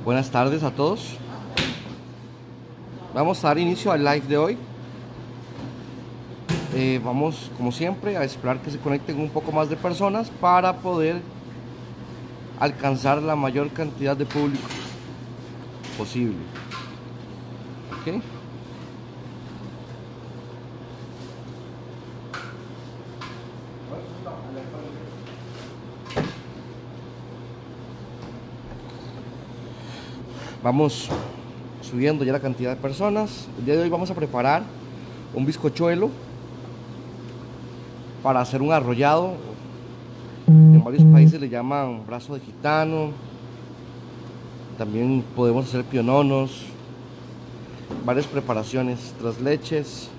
Buenas tardes a todos. Vamos a dar inicio al live de hoy. Vamos, como siempre, a esperar que se conecten un poco más de personas para poder alcanzar la mayor cantidad de público posible. ¿Ok? Vamos subiendo ya la cantidad de personas. El día de hoy vamos a preparar un bizcochuelo para hacer un arrollado. En varios países le llaman brazo de gitano. También podemos hacer piononos. Varias preparaciones, tres leches.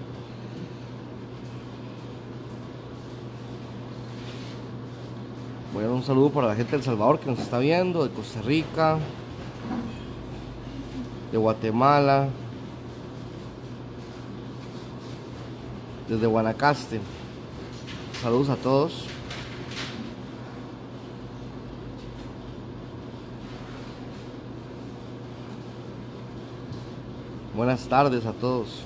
Voy a dar un saludo para la gente de El Salvador que nos está viendo, de Costa Rica, de Guatemala, desde Guanacaste. Saludos a todos. Buenas tardes a todos.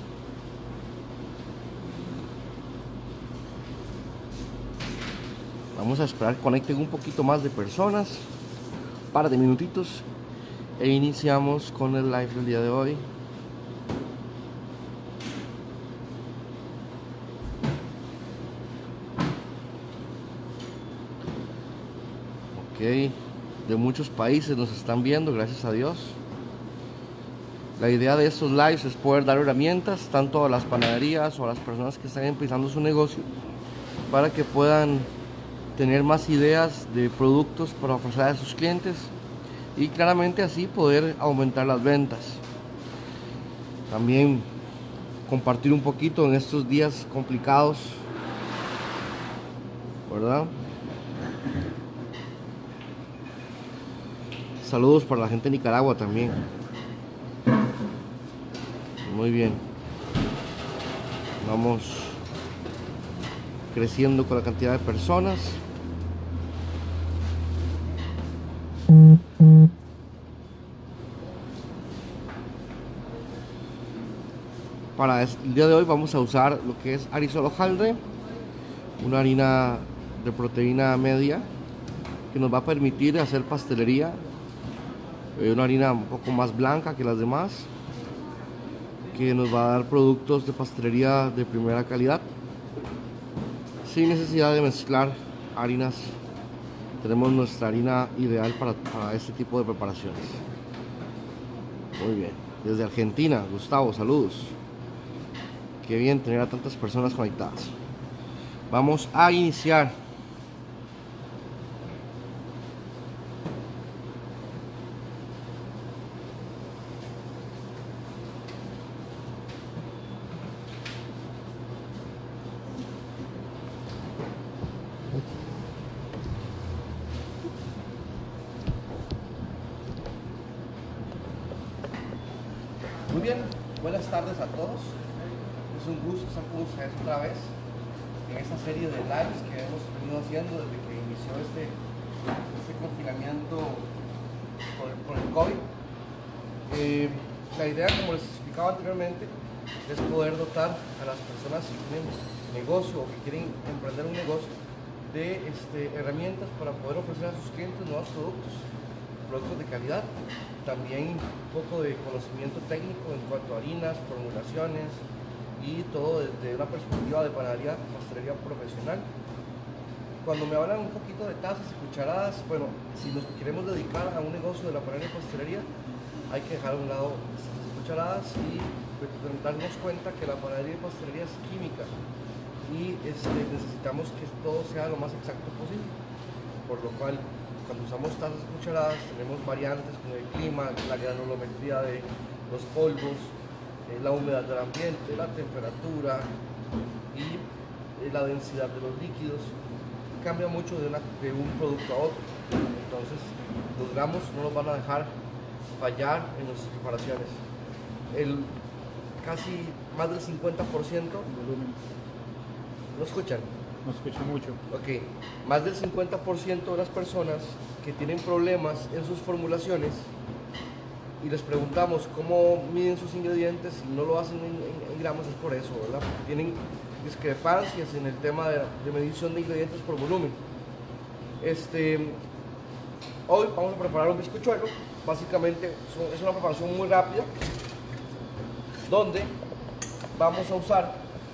Vamos a esperar que conecten un poquito más de personas, un par de minutitos, e iniciamos con el live del día de hoy. Ok, de muchos países nos están viendo, gracias a Dios. La idea de estos lives es poder dar herramientas tanto a las panaderías o a las personas que están empezando su negocio para que puedan tener más ideas de productos para ofrecer a sus clientes y claramente así poder aumentar las ventas. También compartir un poquito en estos días complicados, ¿verdad? Saludos para la gente de Nicaragua también. Muy bien. Vamos creciendo con la cantidad de personas. Para el día de hoy vamos a usar lo que es Arizona hojaldre, una harina de proteína media que nos va a permitir hacer pastelería, una harina un poco más blanca que las demás, que nos va a dar productos de pastelería de primera calidad sin necesidad de mezclar harinas. Tenemos nuestra harina ideal para este tipo de preparaciones. Muy bien, desde Argentina, Gustavo, saludos. Qué bien tener a tantas personas conectadas. Vamos a iniciar. Muy bien, buenas tardes a todos. Es un gusto estar con ustedes otra vez en esta serie de lives que hemos venido haciendo desde que inició este confinamiento por el COVID. La idea, como les explicaba anteriormente, es poder dotar a las personas que tienen negocio o que quieren emprender un negocio de herramientas para poder ofrecer a sus clientes nuevos productos de calidad. También un poco de conocimiento técnico en cuanto a harinas, formulaciones y todo desde una perspectiva de panadería, pastelería profesional. Cuando me hablan un poquito de tazas y cucharadas, bueno, si nos queremos dedicar a un negocio de la panadería y pastelería, hay que dejar a un lado estas cucharadas y darnos cuenta que la panadería y pastelería es química y necesitamos que todo sea lo más exacto posible, por lo cual cuando usamos tazas y cucharadas tenemos variantes con el clima, la granulometría de los polvos, la humedad del ambiente, la temperatura y la densidad de los líquidos. Cambia mucho de un producto a otro, entonces los gramos no nos van a dejar fallar en nuestras preparaciones. Casi más del 50%. ¿No escuchan? No escucha mucho. Ok, más del 50% de las personas que tienen problemas en sus formulaciones y les preguntamos cómo miden sus ingredientes y no lo hacen en gramos, es por eso, ¿verdad? Porque tienen discrepancias en el tema de medición de ingredientes por volumen. Hoy vamos a preparar un bizcochuelo. Básicamente es una preparación muy rápida, donde vamos a usar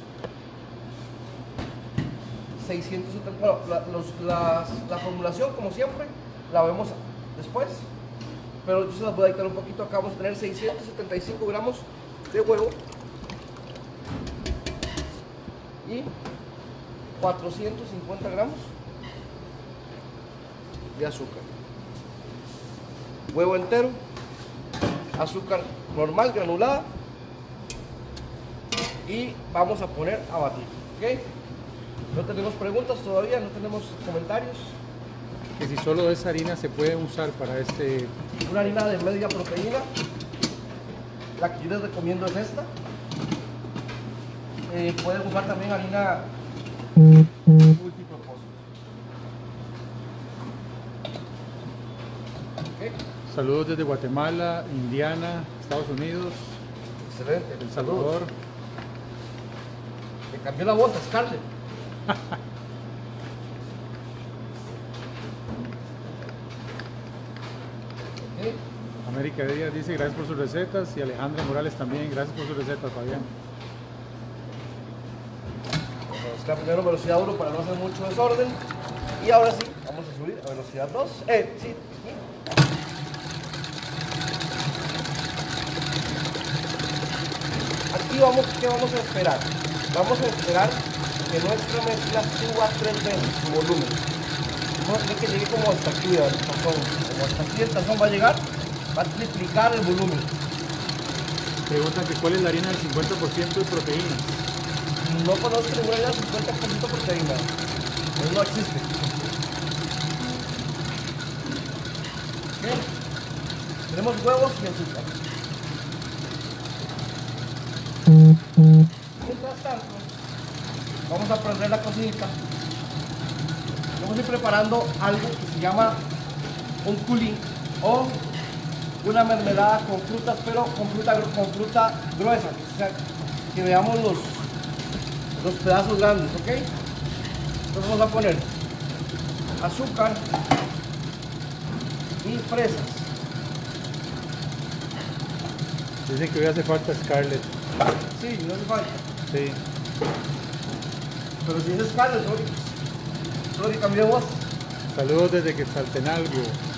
670, bueno, la formulación, como siempre, la vemos después, pero yo se las voy a dictar un poquito. Acá vamos a tener 675 gramos de huevo y 450 gramos de azúcar. Huevo entero, azúcar normal, granulada, y vamos a poner a batir, ¿ok? No tenemos preguntas todavía, no tenemos comentarios. Que si solo esa harina se puede usar para Una harina de media proteína. La que yo les recomiendo es esta. Pueden usar también harina multipropósito. ¿Okay? Saludos desde Guatemala, Indiana, Estados Unidos. Excelente. El Salvador. Me cambió la voz a Scarlett. Okay. América Díaz dice gracias por sus recetas, y Alejandra Morales también, gracias por sus recetas, Fabián. Vamos a buscar primero velocidad 1 para no hacer mucho desorden. Y ahora sí, vamos a subir a velocidad 2. Sí. Aquí ¿qué vamos a esperar? Vamos a esperar que nuestra mezcla suba 3 veces su volumen. Vamos a tener que llegue como hasta aquí, el tazón. Como hasta aquí el tazón va a llegar, va a triplicar el volumen. Preguntan que cuál es la harina del 50% de proteínas. No conozco ninguna harina del 50% proteína. Eso no existe. Bien. Tenemos huevos y azúcar. Mientras tanto, vamos a prender la cocinita. Vamos a ir preparando algo que se llama un coulis o una mermelada con frutas, pero con fruta gruesa, o sea, que veamos los pedazos grandes, ¿ok? Entonces vamos a poner azúcar y fresas. Dicen que hoy hace falta Scarlett. Sí, no hace falta. Sí. Pero si es Scarlett, sorry, cambié de voz. Saludos desde Quetzaltenango.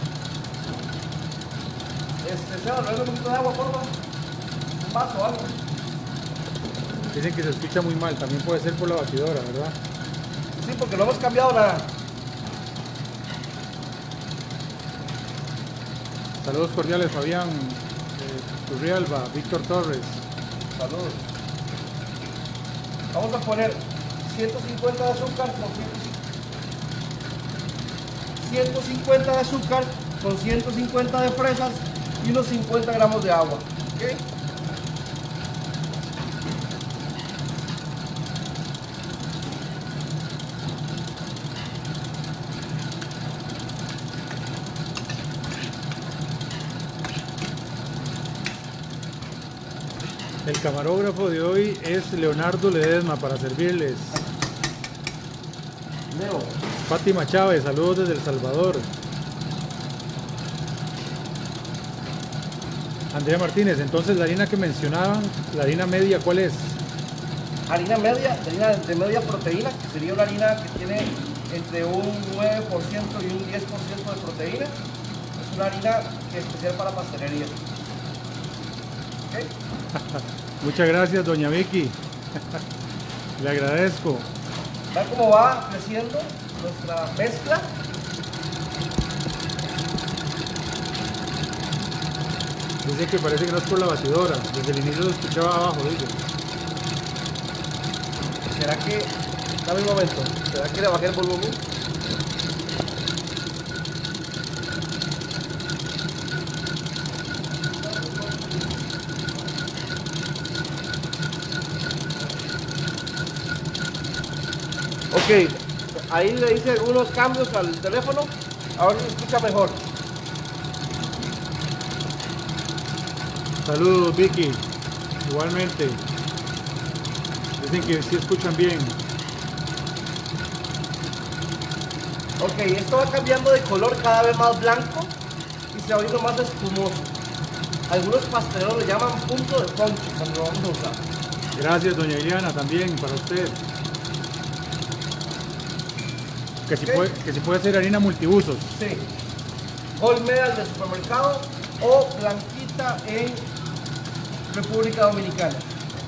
Seba, ¿no hay un poquito de agua, por favor? Un vaso o algo. Dicen que se escucha muy mal, también puede ser por la batidora, ¿verdad? Sí, porque no hemos cambiado nada. Saludos cordiales, Fabián, Turrialba, Víctor Torres. Saludos. Vamos a poner 150 de azúcar con 150 de azúcar con 150 de fresas y unos 50 gramos de agua. ¿Okay? El camarógrafo de hoy es Leonardo Ledesma para servirles. Leo. Fátima Chávez, saludos desde El Salvador. Andrea Martínez, entonces la harina que mencionaban, la harina media, ¿cuál es? Harina media, harina de media proteína, que sería una harina que tiene entre un 9% y un 10% de proteína. Es una harina que es especial para pastelería. ¿Okay? Muchas gracias, doña Vicky. Le agradezco. ¿Ven cómo va creciendo nuestra mezcla? Dice que parece que no es por la batidora. Desde el inicio lo escuchaba abajo, dice. ¿Será que, dame un momento, será que le bajé el volumen? Ok, ahí le hice algunos cambios al teléfono, ahora se escucha mejor. Saludos, Vicky. Igualmente. Dicen que sí escuchan bien. Ok, esto va cambiando de color cada vez más blanco y se va viendo más espumoso. Algunos pasteleros le llaman punto de ponche cuando lo vamos a usar. Gracias, doña Iliana, también para usted. Que si puede ser harina multiusos. Sí. Gold medal de supermercado o blanquita en República Dominicana.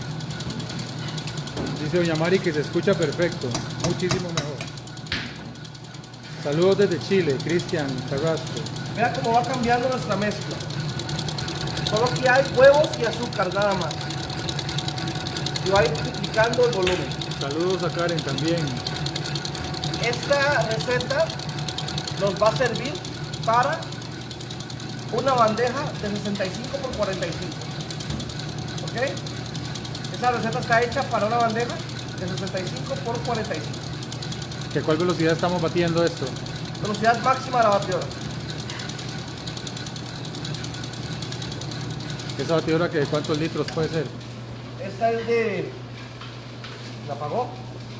Dice doña Mari que se escucha perfecto, muchísimo mejor. Saludos desde Chile, Cristian Carrasco. Vea cómo va cambiando nuestra mezcla. Solo que hay huevos y azúcar nada más. Y va a ir multiplicando el volumen. Saludos a Karen también. Esta receta nos va a servir para una bandeja de 65 por 45. ¿Ok? Esa receta está hecha para una bandeja de 65 por 45. ¿A cuál velocidad estamos batiendo esto? Velocidad máxima de la batidora. ¿Esa batidora que de cuántos litros puede ser? Esta es de... ¿La apagó?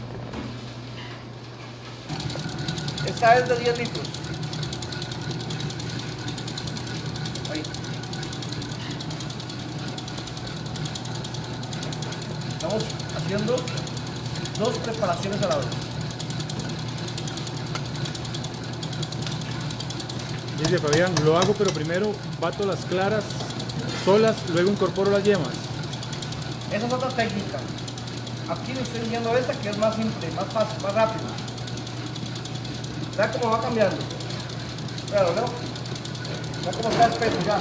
Esta es de 10 litros. Ahí. Estamos haciendo dos preparaciones a la vez. Dice Fabián, lo hago pero primero bato las claras solas, luego incorporo las yemas. Esa es otra técnica. Aquí le estoy enseñando esta que es más simple, más fácil, más rápido. Vea cómo va cambiando. Véalo, ¿no? Vea cómo está espeso ya.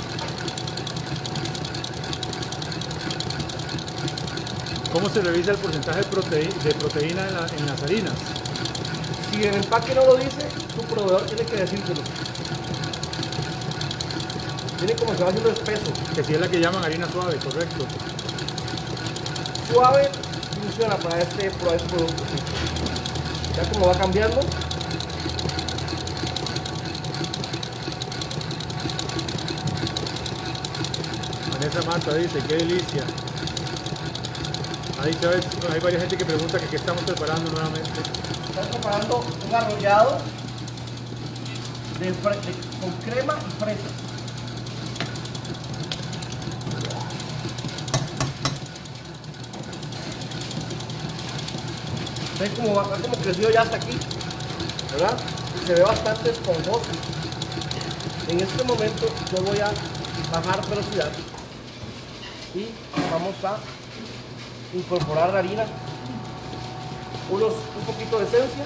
¿Cómo se revisa el porcentaje de proteína en las harinas? Si el empaque no lo dice, tu proveedor tiene que decírtelo. Miren cómo se va haciendo espeso. Que sí es la que llaman harina suave, correcto. Suave funciona para este producto. Ya como va cambiando. Vanessa Mata dice, qué delicia. Ahí sabes, hay varias gente que pregunta que qué estamos preparando nuevamente. Estamos preparando un arrollado con crema y fresas. ¿Ven cómo creció ya hasta aquí? ¿Verdad? Y se ve bastante esponjoso. En este momento yo voy a bajar velocidad y vamos a incorporar la harina, un poquito de esencia.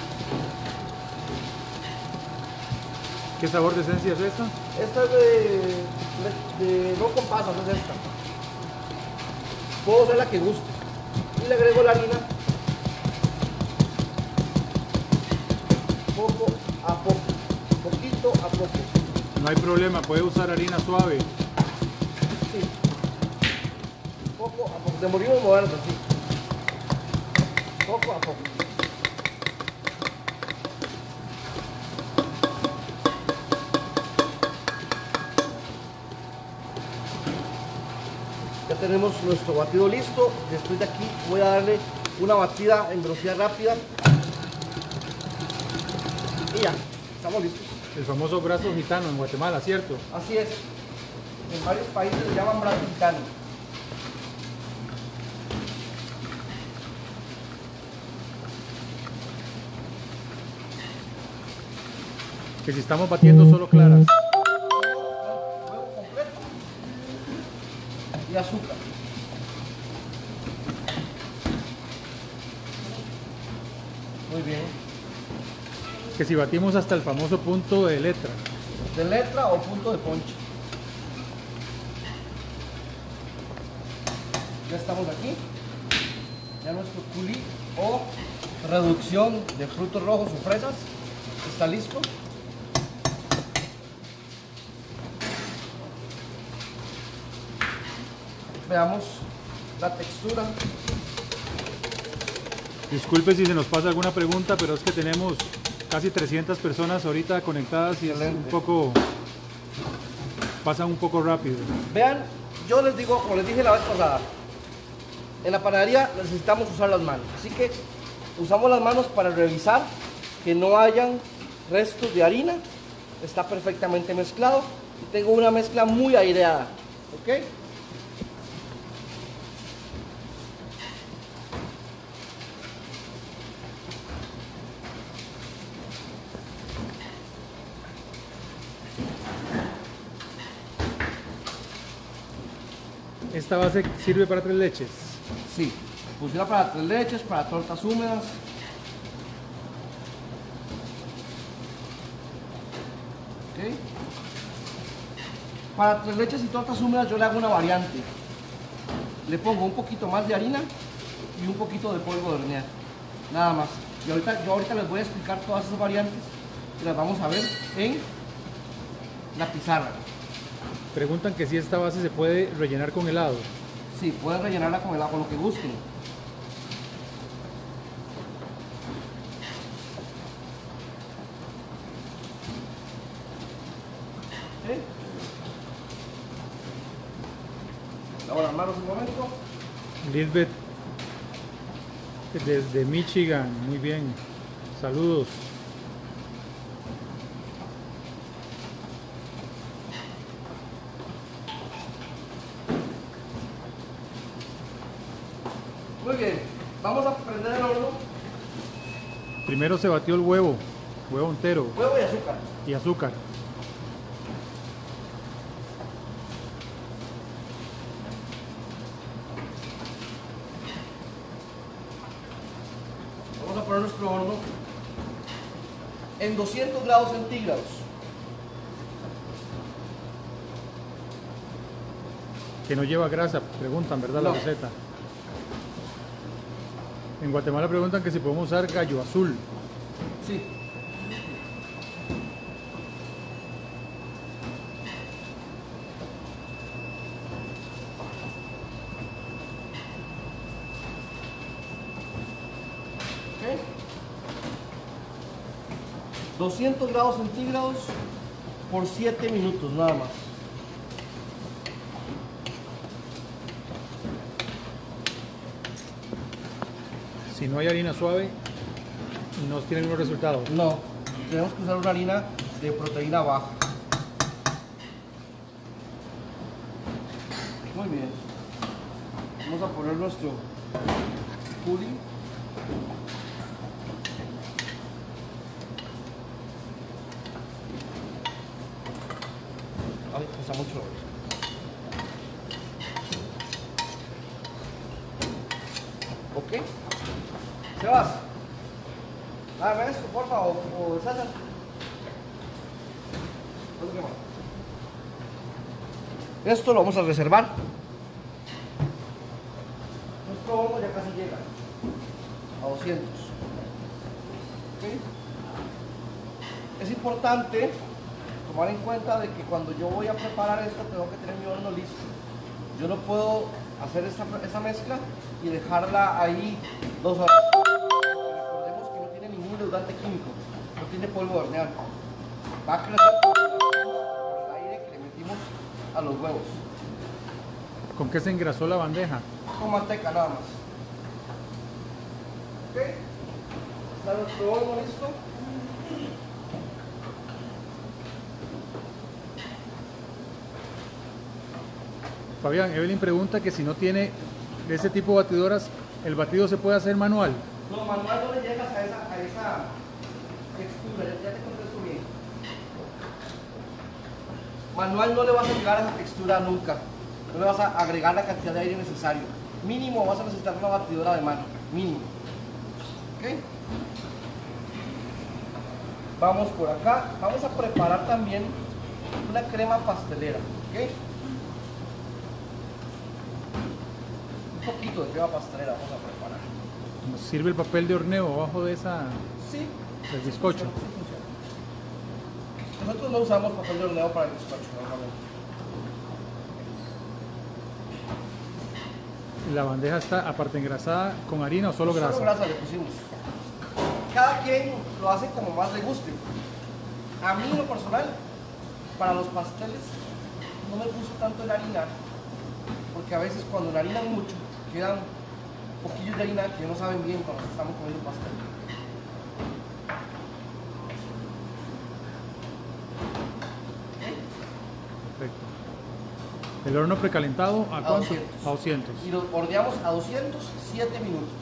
¿Qué sabor de esencia es esta? Esta es de no con pasas, es esta. Puedo hacer la que guste. Y le agrego la harina poco a poco, poquito a poco. No hay problema, puede usar harina suave. Sí. Poco a poco. Demorimos moverlo así. Poco a poco. Ya tenemos nuestro batido listo. Después de aquí voy a darle una batida en velocidad rápida. Y ya, estamos listos. El famoso brazo gitano en Guatemala, ¿cierto? Así es. En varios países le llaman brazo gitano. Que si estamos batiendo solo claras. Huevo completo y azúcar. Muy bien. Que si batimos hasta el famoso punto de letra. De letra o punto de ponche. Ya estamos aquí. Ya nuestro coulis o reducción de frutos rojos o fresas está listo. Veamos la textura. Disculpe si se nos pasa alguna pregunta, pero es que tenemos casi 300 personas ahorita conectadas y es un poco, pasa un poco rápido. Vean, yo les digo, como les dije la vez pasada, en la panadería necesitamos usar las manos. Así que usamos las manos para revisar que no hayan restos de harina. Está perfectamente mezclado y tengo una mezcla muy aireada. ¿Ok? ¿Esta base sirve para 3 leches? Sí, funciona para 3 leches, para tortas húmedas. ¿Ok? Para 3 leches y tortas húmedas yo le hago una variante. Le pongo un poquito más de harina y un poquito de polvo de hornear. Nada más. Y yo ahorita les voy a explicar todas esas variantes y las vamos a ver en la pizarra. Preguntan que si esta base se puede rellenar con helado. Sí, pueden rellenarla con el agua, lo que gusten. ¿Sí? Lavo las manos un momento. Lisbeth desde Michigan, muy bien. Saludos. Muy bien, vamos a prender el horno. Primero se batió el huevo entero Huevo y azúcar. y azúcar. Vamos a poner nuestro horno en 200 grados centígrados. Que no lleva grasa, preguntan, ¿verdad? No. La receta. En Guatemala preguntan que si podemos usar gallo azul. Sí. ¿Ok? 200 grados centígrados por 7 minutos nada más. Si no hay harina suave, no tiene unos resultados. No, tenemos que usar una harina de proteína baja. Muy bien. Vamos a poner nuestro pudding. Ay, pesa mucho. Ok. Sebas, dame esto, por favor, o César. Esto lo vamos a reservar. Nuestro horno ya casi llega a 200. ¿Okay? Es importante tomar en cuenta de que cuando yo voy a preparar esto tengo que tener mi horno listo. Yo no puedo hacer esa mezcla y dejarla ahí 2 horas. Recordemos que no tiene ningún leudante químico, no tiene polvo de hornear. Va a crecer por el aire que le metimos a los huevos. ¿Con qué se engrasó la bandeja? Con manteca nada más. ¿Ok? Está nuestro horno listo. Fabián, Evelyn pregunta que si no tiene de ese tipo de batidoras, ¿el batido se puede hacer manual? No, manual no le llegas a esa textura, ya te contesto bien. Manual no le vas a llegar a esa textura nunca. No le vas a agregar la cantidad de aire necesario. Mínimo vas a necesitar una batidora de mano. Mínimo. ¿Ok? Vamos por acá. Vamos a preparar también una crema pastelera. ¿Ok? Un poquito de crema pastelera vamos a preparar. ¿Nos sirve el papel de horneo abajo de esa, Sí. del bizcocho? Sí funciona. Nosotros no usamos papel de horneo para el bizcocho normalmente. ¿La bandeja está aparte engrasada con harina o solo grasa? Solo grasa le pusimos. Cada quien lo hace como más le guste. A mí en lo personal, para los pasteles, no me gusta tanto el harina porque a veces cuando la harinan mucho, quedan poquillos de harina que no saben bien cuando estamos comiendo pastel. Perfecto. ¿El horno precalentado a cuánto? 200. A 200. Y lo horneamos a 200, 7 minutos.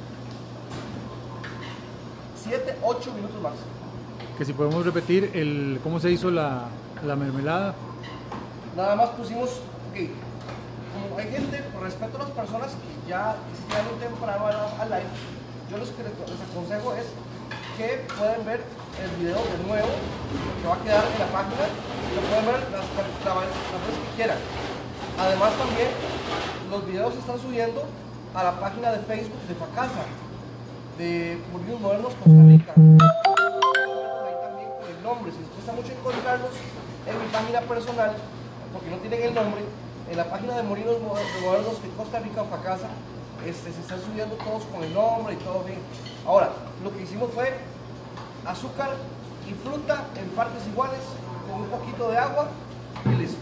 7, 8 minutos más. Que si podemos repetir cómo se hizo la mermelada. Nada más pusimos, ok, como hay gente, por respeto a las personas que ya llegan temprano al live, yo les aconsejo es que pueden ver el video de nuevo, que va a quedar en la página, lo pueden ver las veces que quieran. Además también los videos se están subiendo a la página de Facebook de Facasa, de Molinos Modernos Costa Rica. Ahí también con el nombre, si les cuesta mucho encontrarlos en mi página personal, porque no tienen el nombre, en la página de Molinos Modernos de Costa Rica, Facasa, se están subiendo todos con el nombre y todo bien. Ahora, lo que hicimos fue azúcar y fruta en partes iguales, con un poquito de agua y listo.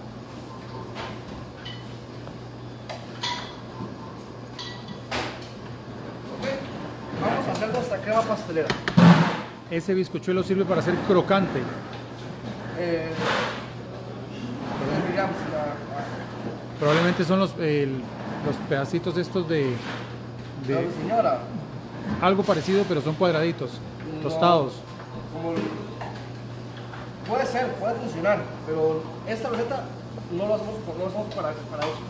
Vamos a hacer nuestra crema pastelera. Ese bizcochuelo sirve para hacer crocante. Digamos, Probablemente son los pedacitos estos de señora, algo parecido, pero son cuadraditos, tostados. Puede ser, puede funcionar, pero esta receta no lo hacemos para eso.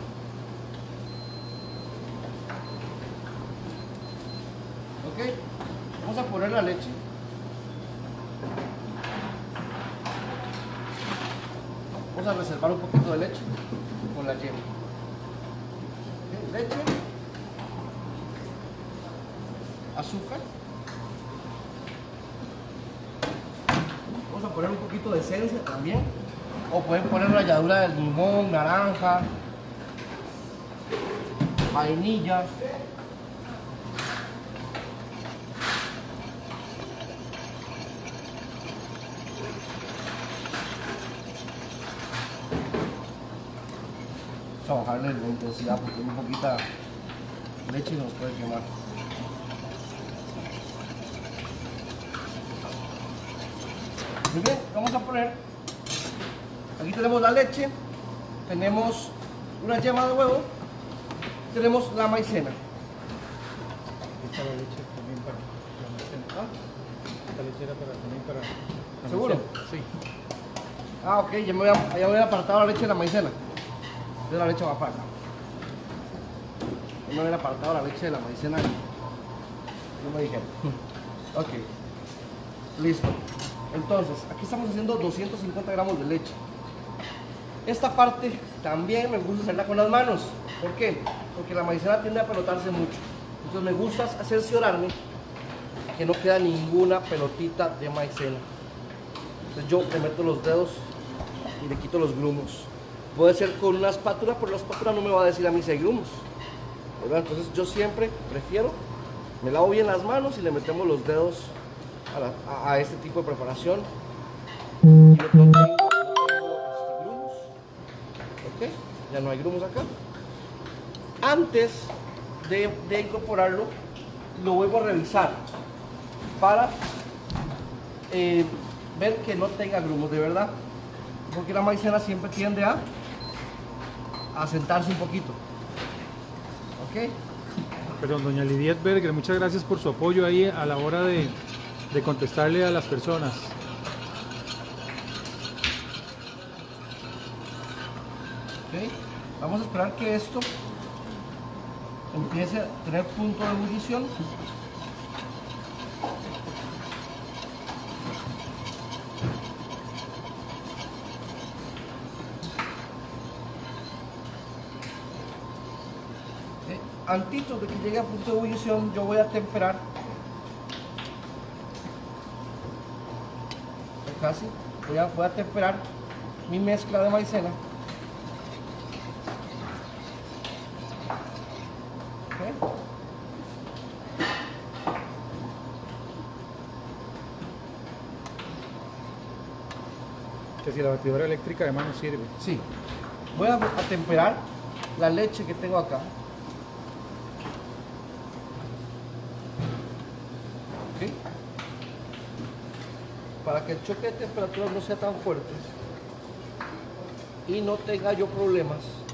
Ok, vamos a poner la leche. Vamos a reservar un poquito de leche con la yema. Ok, leche, azúcar. Vamos a poner un poquito de esencia también. O pueden poner ralladura de limón, naranja, vainilla. Vamos a bajarle la intensidad porque muy poquita leche y nos puede quemar. Muy bien, vamos a poner, aquí tenemos la leche, tenemos una yema de huevo, tenemos la maicena. Esta la leche también para la maicena. Esta leche era también para la ¿Seguro? maicena. Sí. Ah, ok, ya me había apartado la leche de la maicena. Yo la leche va para acá. Yo me había apartado la leche de la maicena. No me dijeron. Ok, listo. Entonces, aquí estamos haciendo 250 gramos de leche. Esta parte también me gusta hacerla con las manos. ¿Por qué? Porque la maicena tiende a pelotarse mucho. Entonces me gusta cerciorarme que no queda ninguna pelotita de maicena. Entonces yo le meto los dedos y le quito los grumos. Puede ser con una espátula, pero la espátula no me va a decir a mí si hay grumos, ¿verdad? Entonces yo siempre prefiero, me lavo bien las manos y le metemos los dedos a este tipo de preparación. Y no tengo grumos. Ok, ya no hay grumos acá. Antes de incorporarlo, lo vuelvo a revisar para ver que no tenga grumos, de verdad. Porque la maicena siempre tiende a sentarse un poquito. ¿Ok? Perdón, doña Lidiet Berger, muchas gracias por su apoyo ahí a la hora de contestarle a las personas. ¿Ok? Vamos a esperar que esto empiece a tener punto de ebullición. Antes de que llegue a punto de ebullición, yo voy a temperar casi, voy a temperar mi mezcla de maicena. ¿Okay? Que si la batidora eléctrica de mano sirve. Sí, voy a temperar la leche que tengo acá. ¿Okay? Para que el choque de temperaturas no sea tan fuerte y no tenga yo problemas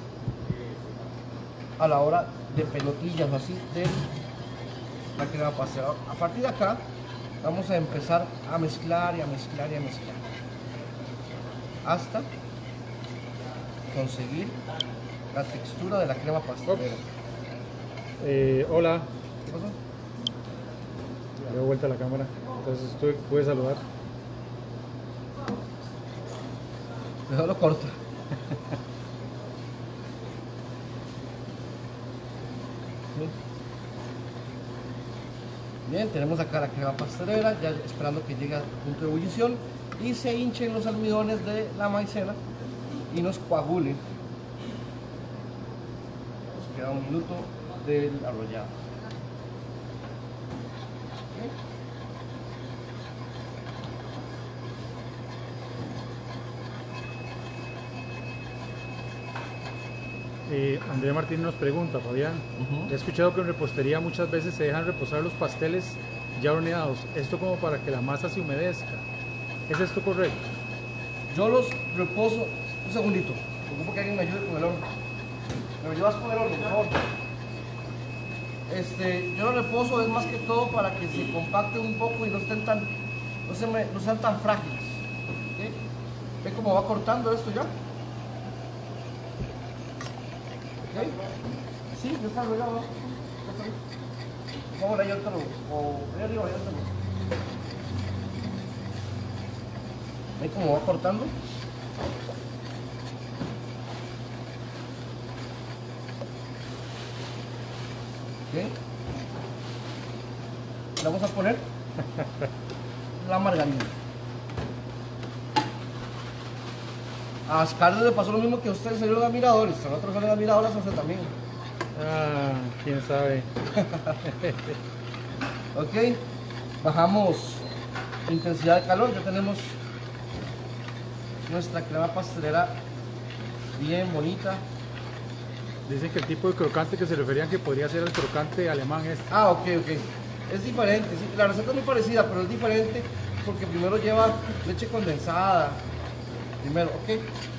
a la hora de pelotillas así de la crema pastelera. A partir de acá vamos a empezar a mezclar y a mezclar y a mezclar hasta conseguir la textura de la crema pastelera. Hola, ¿Qué pasó? le doy vuelta a la cámara, entonces tú puedes saludar. Mejor lo corto. Bien, tenemos acá la crema pastelera, ya esperando que llegue al punto de ebullición y se hinchen los almidones de la maicena y nos coagule. Nos queda un minuto del arrollado. Andrea Martín nos pregunta, Fabián, he escuchado que en repostería muchas veces se dejan reposar los pasteles ya horneados, esto como para que la masa se humedezca. ¿Es esto correcto? Yo los reposo, un segundito, ocupo que alguien me ayude con el horno. ¿Me ayudas con el horno, por favor? Yo lo reposo es más que todo para que se compacten un poco y no estén tan, no sean tan frágiles. ¿Okay? ¿Ve cómo va cortando esto ya? ¿Okay? Sí, ya está arreglado. Vamos a yo te lo, o ahí arriba, yo te lo. ¿Ve cómo va cortando? ¿Okay? Le vamos a poner la margarina. A Scarlett le pasó lo mismo que a ustedes salieron admiradores, a nosotros salen admiradores, a usted también. Ah, quién sabe. Ok, bajamos intensidad de calor, ya tenemos nuestra crema pastelera bien bonita. Dicen que el tipo de crocante que se referían que podría ser el crocante alemán este. Ah, ok, es diferente, sí, la receta es muy parecida, pero es diferente porque primero lleva leche condensada, primero, ok.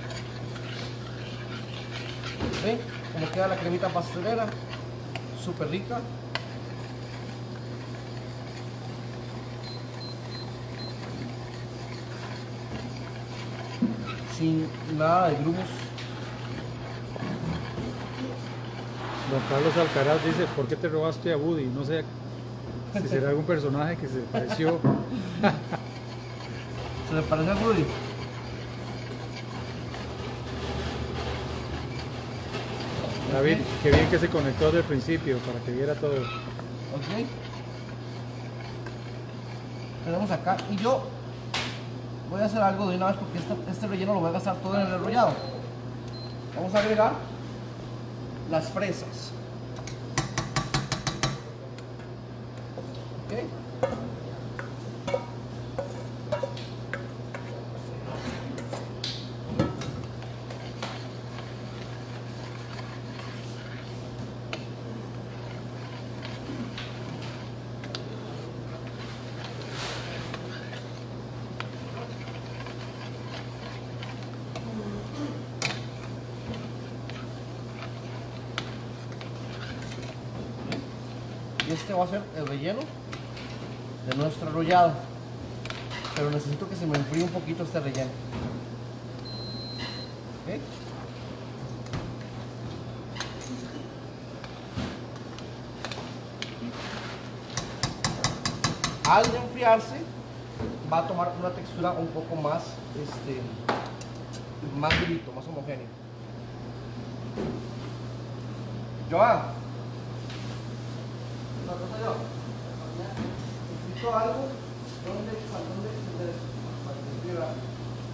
¿Ven cómo queda la cremita pastelera? Súper rica. Sin nada de grumos. Don Carlos Alcaraz dice, ¿por qué te robaste a Woody? No sé si será algún personaje que se pareció. ¿Se le parece a Woody? David, qué bien que se conectó desde el principio para que viera todo. Ok. Tenemos acá y yo voy a hacer algo de una vez porque este relleno lo voy a gastar todo en el enrollado. Vamos a agregar las fresas. Ok. Y este va a ser el relleno de nuestro arrollado, pero necesito que se me enfríe un poquito este relleno. ¿Okay? Al enfriarse va a tomar una textura un poco más más durito, más homogéneo. Joan, necesito algo donde extender para que se enfríe rápido.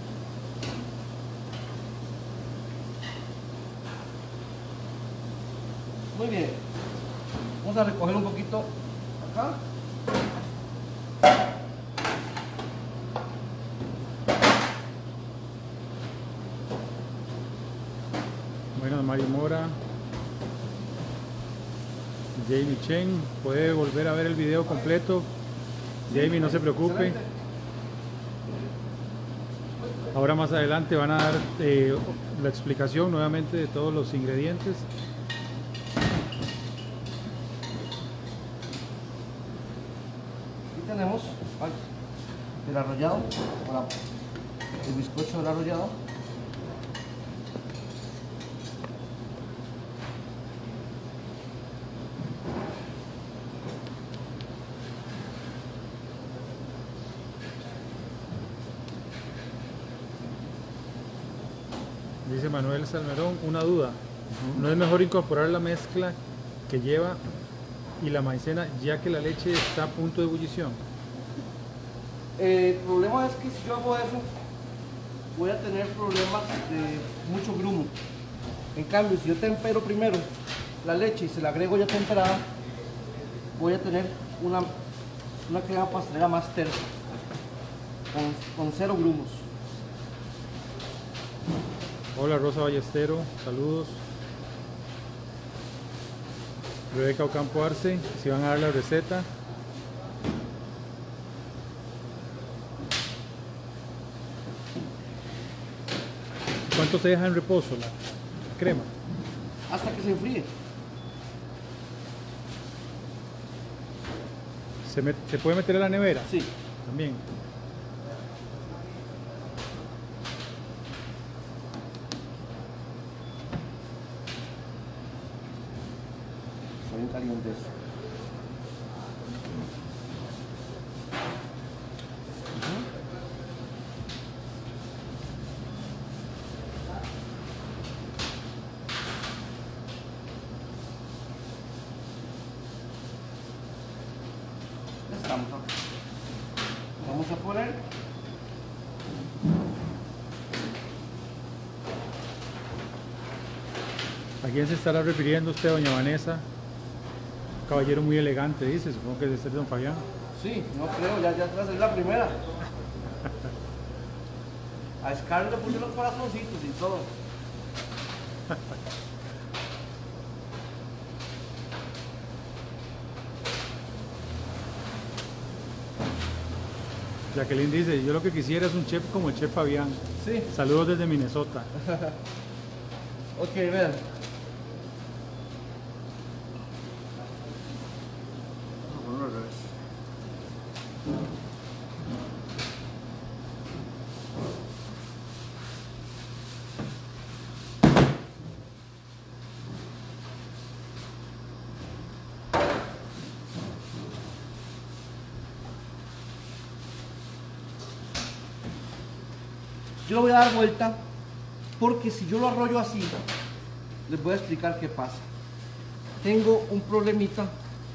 Muy bien, vamos a recoger un poquito acá. Bueno, Mario Mora, Jamie Chen, puede volver a ver el video completo. Jamie, no se preocupe. Ahora más adelante van a dar la explicación nuevamente de todos los ingredientes. Aquí tenemos el arrollado, el bizcocho del arrollado. Dice Manuel Salmerón, una duda. ¿No es mejor incorporar la mezcla que lleva y la maicena ya que la leche está a punto de ebullición? El problema es que si yo hago eso, voy a tener problemas de mucho grumo. En cambio, si yo tempero primero la leche y se la agrego ya temperada, voy a tener una crema pastelera más tersa, con cero grumos. Hola Rosa Ballestero, saludos. Rebeca Ocampo Arce, si van a dar la receta. ¿Cuánto se deja en reposo la crema? Hasta que se enfríe. ¿Se puede meter en la nevera? Sí. También. Son bien calientes. Ya estamos. Vamos a poner ¿A quién se estará refiriendo usted, doña Vanessa? Caballero muy elegante, dice, supongo que es de don Fabián. Sí, no creo, ya atrás es la primera. A Scar le puse los corazoncitos y todo. Jacqueline dice, yo lo que quisiera es un chef como el chef Fabián. Sí. Saludos desde Minnesota. Ok, vean. Yo lo voy a dar vuelta porque si yo lo arrollo así, les voy a explicar qué pasa. Tengo un problemita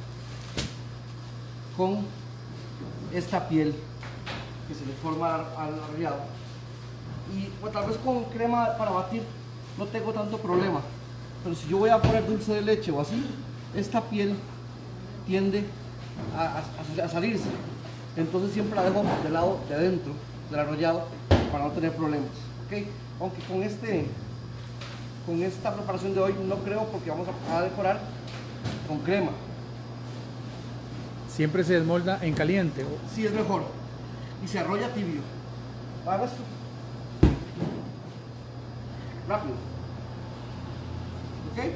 con esta piel que se le forma al arrollado. Y pues, tal vez con crema para batir no tengo tanto problema. Pero si yo voy a poner dulce de leche o así, esta piel tiende a salirse. Entonces siempre la dejo del lado de adentro del arrollado para no tener problemas. ¿Okay? Aunque con esta preparación de hoy no creo porque vamos a decorar con crema. ¿Siempre se desmolda en caliente? Sí, es mejor. Y se arrolla tibio. Haga esto. Rápido. ¿Ok?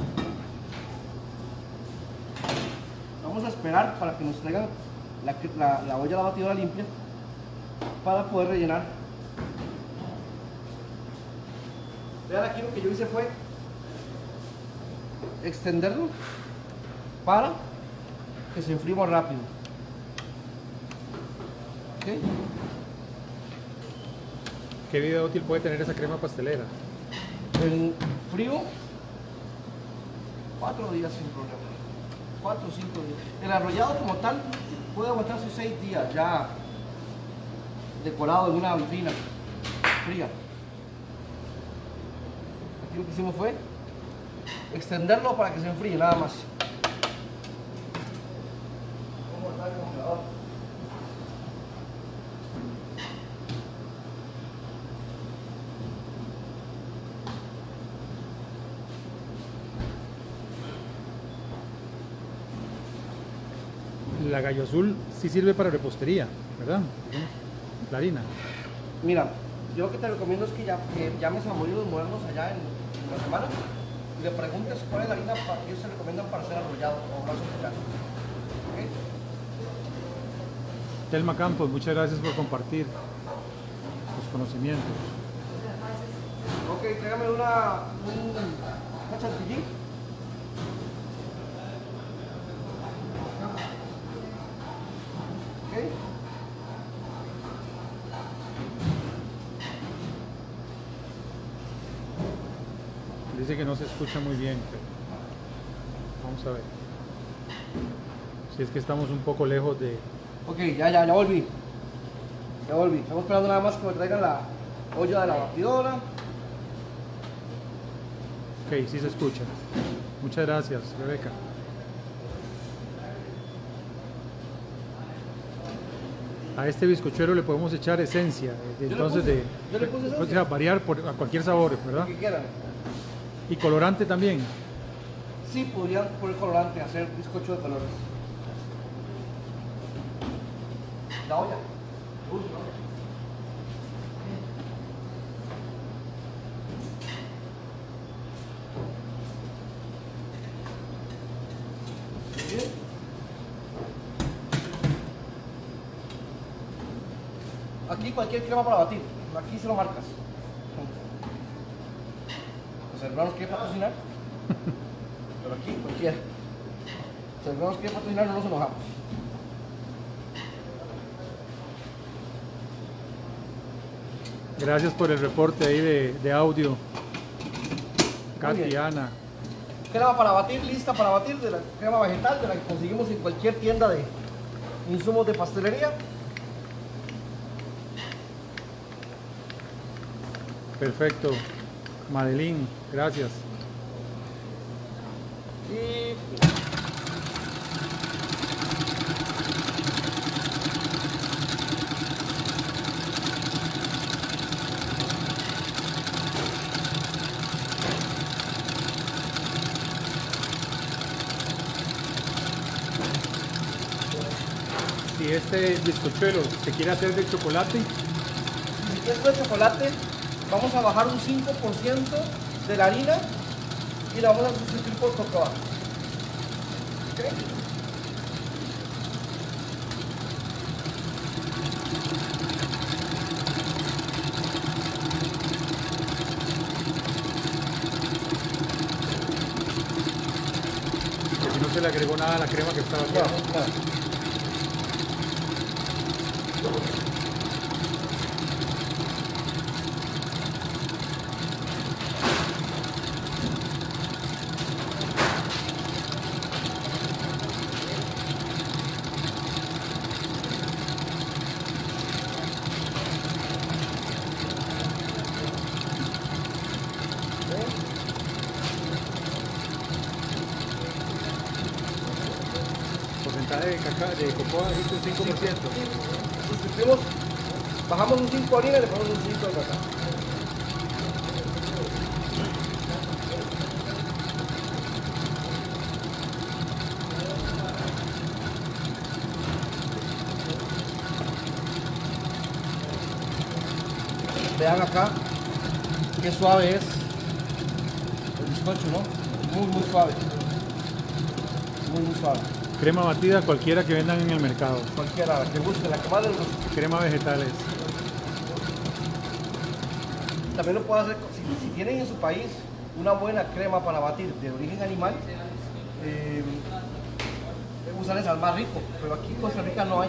Vamos a esperar para que nos traigan la olla de la batidora limpia para poder rellenar. Vean, aquí lo que yo hice fue extenderlo para que se enfríe más rápido. ¿Okay? ¿Qué vida útil puede tener esa crema pastelera? En frío, 4 días sin problema. 4 o 5 días. El arrollado como tal puede aguantar sus 6 días ya decorado en una vitrina fría. Aquí lo que hicimos fue extenderlo para que se enfríe nada más. Vamos a guardar el congelador. la gallo azul sí sirve para repostería, ¿verdad? La harina. Mira, yo lo que te recomiendo es que llames a Molinos Modernos allá en la semana y le preguntes cuál es la harina que ellos se recomiendan para hacer arrollado o más tropical. ¿Okay? Telma Campos, muchas gracias por compartir los conocimientos. Ok, tráigame una chantilly. Ok. Dice que no se escucha muy bien, pero vamos a ver. Si es que estamos un poco lejos de... Ok, ya volví. Ya volví. Estamos esperando nada más que me traigan la olla de la batidora. Ok, sí se escucha. Muchas gracias, Rebeca. A este bizcochuelo le podemos echar esencia, entonces yo le puse esencia. variar a cualquier sabor, ¿verdad? Lo que quieran. Y colorante también. Sí, podrían poner colorante, hacer bizcocho de colores. La olla. Uy, no. Bien. Aquí cualquier crema para batir. Aquí se lo marcas. Los hermanos quieren patrocinar. Pero aquí cualquiera. Si los hermanos quieren patrocinar, no nos enojamos. Gracias por el reporte ahí de audio. Katy, Ana. Crema para batir, lista para batir, de la crema vegetal, de la que conseguimos en cualquier tienda de insumos de pastelería. Perfecto. Madeline, gracias. Y Si este bizcochuelo se quiere hacer de chocolate, si quieres de chocolate, vamos a bajar un 5% de la harina y la vamos a sustituir por cocoa. ¿Okay? si no se le agregó nada a la crema que estaba aquí. No. Porcentaje de cocoa, dice un 5%. Sustituimos, bajamos un 5 de harina y le ponemos un 5 de cacao. Vean acá qué suave es el bizcocho, ¿no? Muy suave. Muy suave. Crema batida, cualquiera que vendan en el mercado. Cualquiera, la que guste, la que más les guste. Crema vegetales. También lo puede hacer, si tienen en su país una buena crema para batir de origen animal, usarles al más rico, pero aquí en Costa Rica no hay.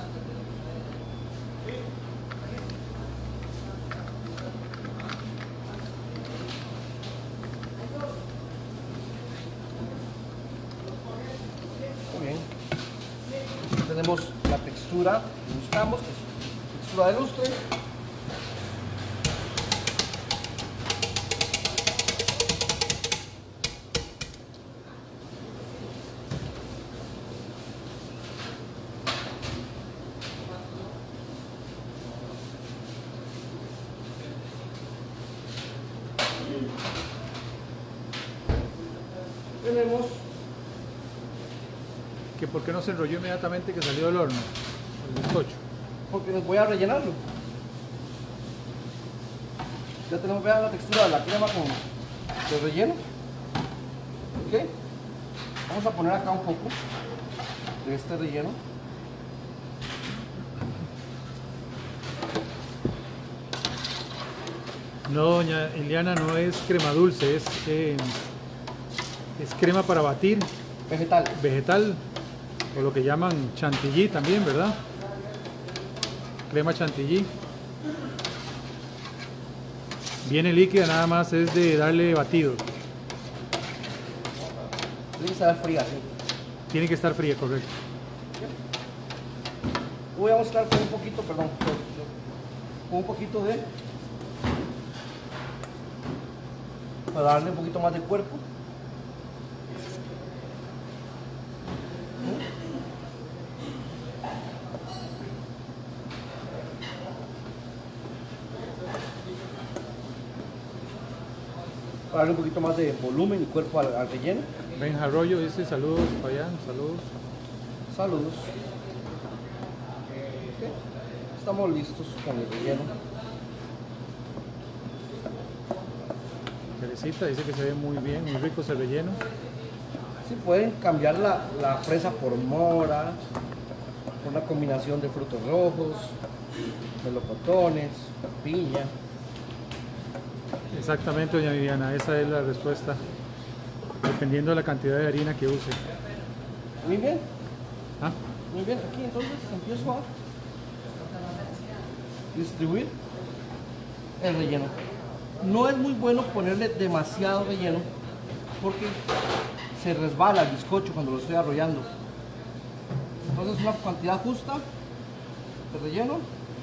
Muy bien. Tenemos la textura que buscamos, que es textura de lustre. Tenemos que por qué no se enrolló inmediatamente que salió del horno el bizcocho. Porque les voy a rellenarlo. Ya tenemos, vean la textura de la crema con el relleno. Ok. Vamos a poner acá un poco de este relleno. No, doña Iliana, no es crema dulce, es crema para batir. Vegetal. Vegetal, o lo que llaman chantilly también, ¿verdad? Crema chantilly. Viene líquida, nada más es de darle batido. Tiene que estar fría, sí. Tiene que estar fría, correcto. Voy a mezclar con un poquito, perdón, con un poquito de... para darle un poquito más de cuerpo. Para darle un poquito más de volumen y cuerpo al relleno. Benja Arroyo dice saludos, Fabián, saludos. Saludos. Ok. Estamos listos con el relleno. Teresita dice que se ve muy bien, muy rico ese relleno. Sí, pueden cambiar la fresa por mora, por una combinación de frutos rojos, melocotones, piña. Exactamente, doña Viviana, esa es la respuesta. Dependiendo de la cantidad de harina que use. Muy bien, ¿Ah? muy bien. Aquí entonces empiezo a distribuir el relleno. No es muy bueno ponerle demasiado relleno porque se resbala el bizcocho cuando lo estoy arrollando. Entonces una cantidad justa de relleno.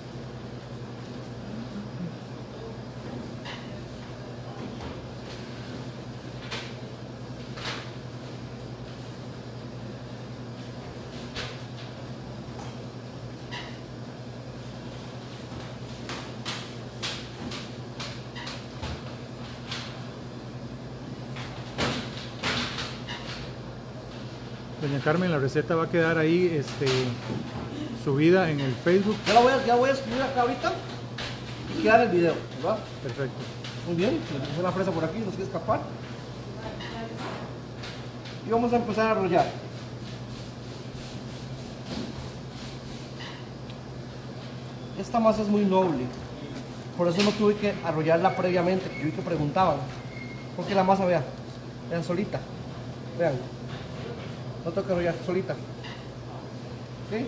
Doña Carmen, la receta va a quedar ahí subida en el Facebook. Ya voy a escribir acá ahorita y quedar el video, ¿verdad? Perfecto. Muy bien, le puse una fresa por aquí, no se quiere escapar. Y vamos a empezar a arrollar. Esta masa es muy noble, por eso no tuve que arrollarla previamente, que yo vi que preguntaban. Porque la masa, vean solita, vean. No tengo que arrollar, solita. ¿Sí?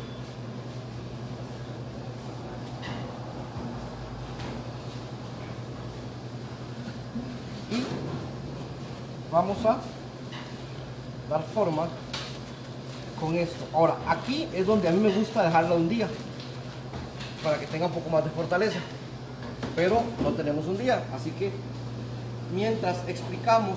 Y vamos a dar forma con esto. Ahora, aquí es donde a mí me gusta dejarla un día para que tenga un poco más de fortaleza, pero no tenemos un día, así que mientras explicamos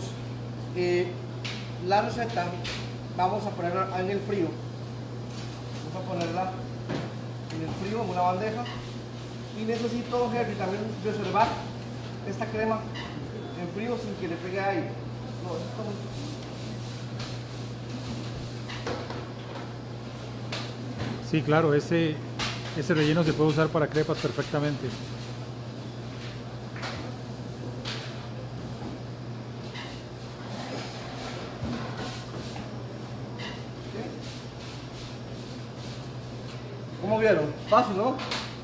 la receta, vamos a ponerla en el frío. Vamos a ponerla en el frío, en una bandeja, y necesito, Henry, también reservar esta crema en frío sin que le pegue aire. No, eso está muy... Sí, claro, ese relleno se puede usar para crepas perfectamente. ¿Cómo vieron? Fácil, ¿no?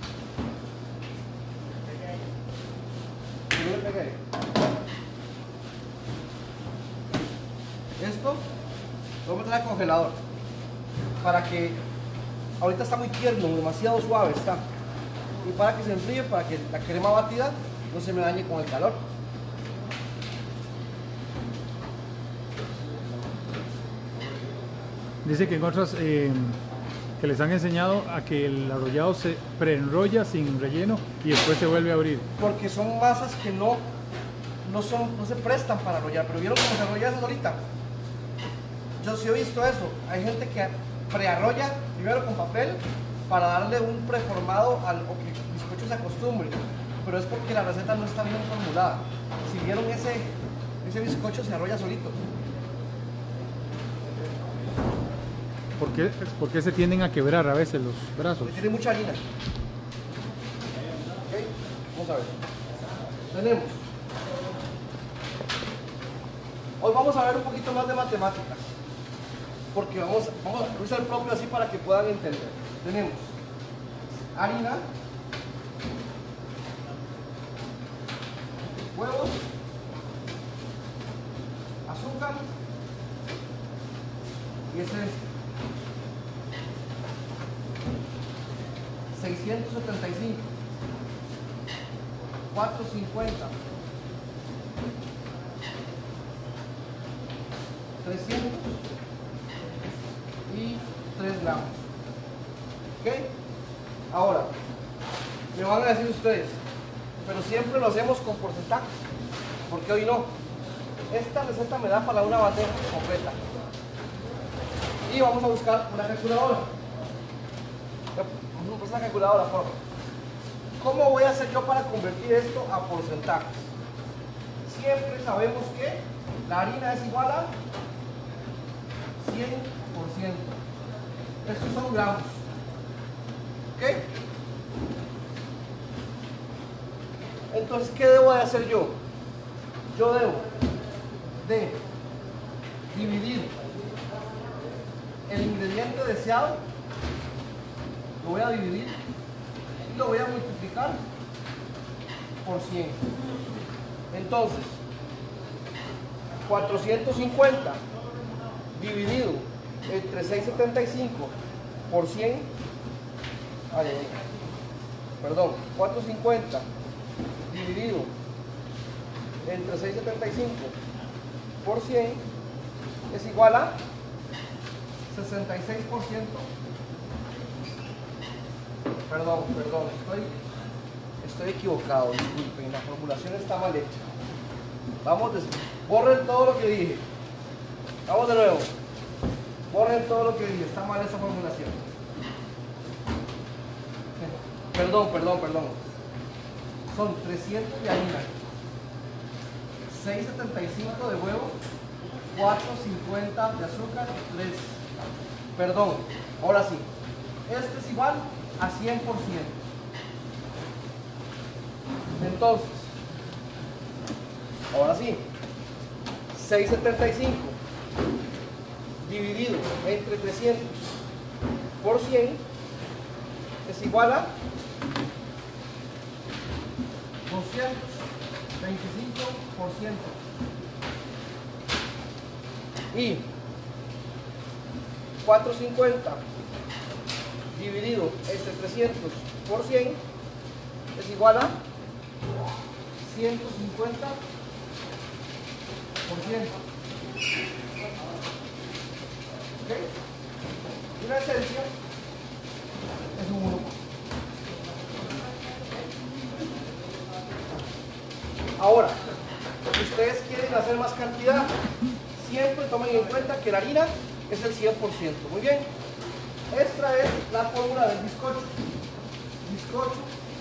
No le pegué. Esto lo voy a meter al congelador para que ahorita está muy tierno, demasiado suave está, y para que se enfríe, para que la crema batida no se me dañe con el calor. Dice que en otras que les han enseñado a que el arrollado se preenrolla sin relleno y después se vuelve a abrir. Porque son masas que no se prestan para arrollar, pero vieron cómo se arrolla eso ahorita. Yo sí he visto eso. Hay gente que prearrolla primero con papel para darle un preformado o que el bizcocho se acostumbre, pero es porque la receta no está bien formulada. Si vieron ese bizcocho se arrolla solito. por qué se tienden a quebrar a veces los brazos? Porque tiene mucha harina. Ok, vamos a ver. Tenemos. Hoy vamos a ver un poquito más de matemáticas. Porque vamos a usar el propio así para que puedan entender. Tenemos harina, huevos, azúcar y ese es 675, 450, 300 y 3 gramos. ¿Ok? Ahora, me van a decir ustedes, pero siempre lo hacemos con porcentaje. ¿Por qué hoy no? Esta receta me da para una bandeja completa. Y vamos a buscar una calculadora. Pues una calculadora, por favor. ¿Cómo voy a hacer yo para convertir esto a porcentajes? Siempre sabemos que la harina es igual a 100%. Estos son gramos. ¿Ok? Entonces, ¿qué debo de hacer yo? Yo debo de dividir el ingrediente deseado, lo voy a dividir y lo voy a multiplicar por 100. Entonces, 450 dividido entre 675 por 100, perdón, 450 dividido entre 675 por 100 es igual a 66%. Perdón, estoy equivocado, disculpen, la formulación está mal hecha. Borren todo lo que dije. Vamos de nuevo. Borren todo lo que dije, está mal esa formulación. Perdón. Son 300 de harina, 675 de huevo, 450 de azúcar, 3. Perdón, ahora sí. Este es igual a 100%. Entonces, ahora sí, 675 dividido entre 300 por 100 es igual a 225%. Y 450 dividido entre 300 por 100 es igual a 150%. ¿Ok? Una esencia es un 1%. Ahora, si ustedes quieren hacer más cantidad, siempre tomen en cuenta que la harina es el 100%. Muy bien. Esta es la fórmula del bizcocho. Bizcocho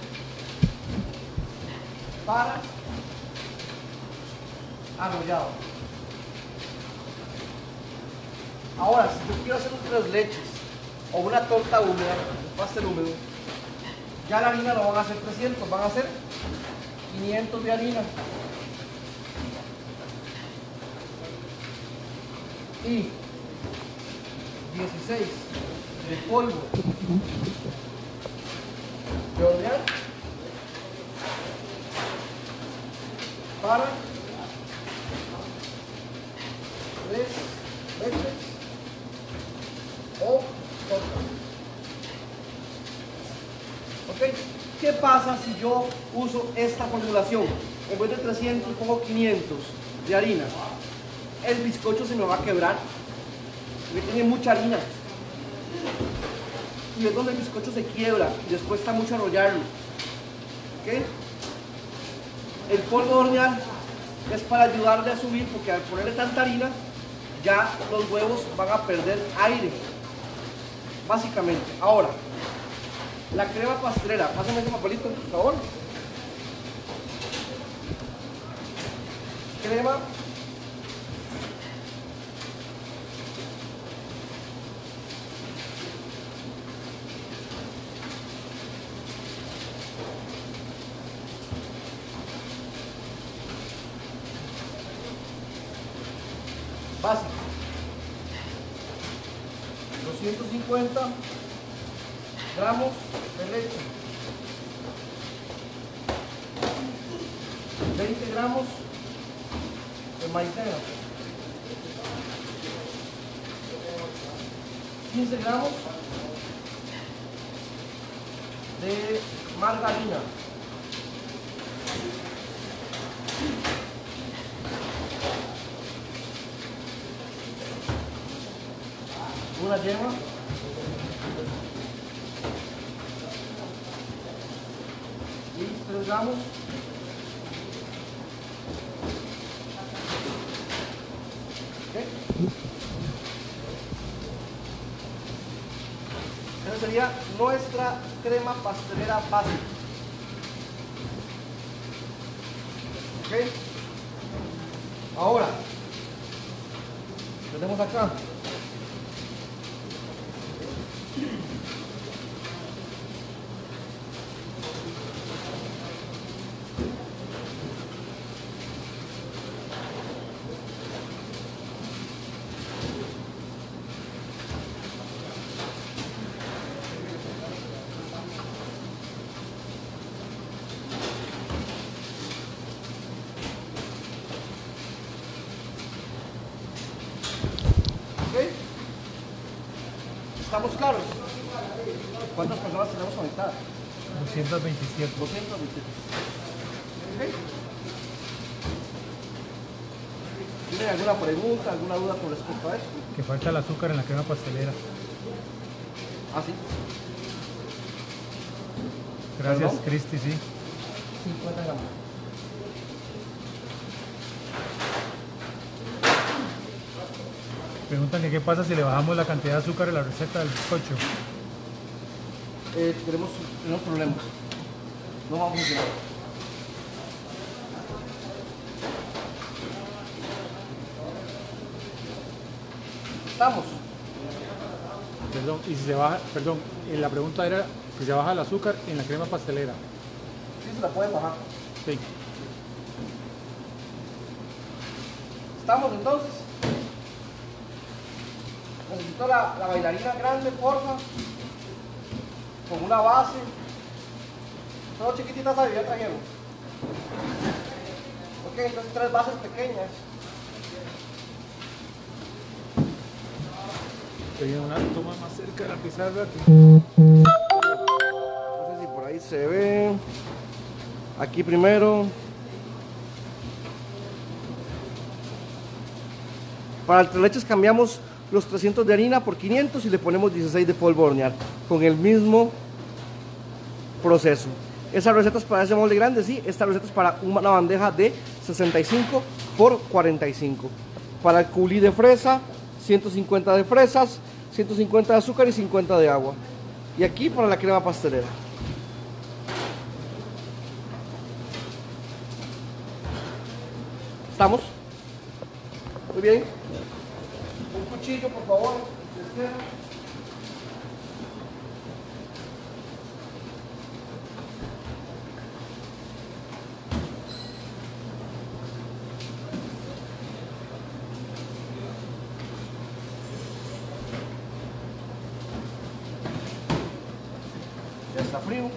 para arrollado. Ahora, si yo quiero hacer un tres leches o una torta húmeda, un pastel húmedo, ya la harina no van a ser 300, van a ser 500 de harina y 16 de polvo de hornear para 3 leches o torta. ¿Ok? ¿Qué pasa si yo uso esta formulación? En vez de 300 pongo 500 de harina. El bizcocho se me va a quebrar porque tiene mucha harina. Y es donde el bizcocho se quiebra y después cuesta mucho arrollarlo. ¿Ok? El polvo de hornear es para ayudarle a subir, porque al ponerle tanta harina ya los huevos van a perder aire, básicamente. Ahora, la crema pastelera, pásame ese papelito por favor. Crema básico. 250 gramos de leche, 20 gramos de maicena, 15 gramos de margarina, una yema, y 3 gramos esa sería nuestra crema pastelera básica. ¿Ok? Ahora tenemos acá ¿estamos claros? ¿Cuántas personas tenemos conectadas? 227. 227. ¿Okay? ¿Tienen alguna pregunta, alguna duda con respecto a esto? Que falta el azúcar en la crema pastelera. Ah, sí. Gracias, ¿Perdón? Cristi, sí. 50 gramos. Preguntan que qué pasa si le bajamos la cantidad de azúcar en la receta del bizcocho. Tenemos problemas. No va a funcionar. ¿Estamos? Perdón, y si se baja, perdón, la pregunta era si se baja el azúcar en la crema pastelera. Sí, se la pueden bajar. Sí. ¿Estamos entonces? Necesito la bailarina grande, porfa. Con una base. Solo chiquititas ahí ya trajeron. Ok, entonces 3 bases pequeñas. Estoy en una toma más cerca de la pizarra. No sé si por ahí se ve. Aquí primero. Para el 3 leches cambiamos los 300 de harina por 500 y le ponemos 16 de polvo de hornear con el mismo proceso. Esa receta es para ese molde grande, sí. Esta receta es para una bandeja de 65 por 45. Para el coulis de fresa, 150 de fresas, 150 de azúcar y 50 de agua. Y aquí para la crema pastelera. ¿Estamos? Muy bien. Un cuchillo, por favor. Ya está frío.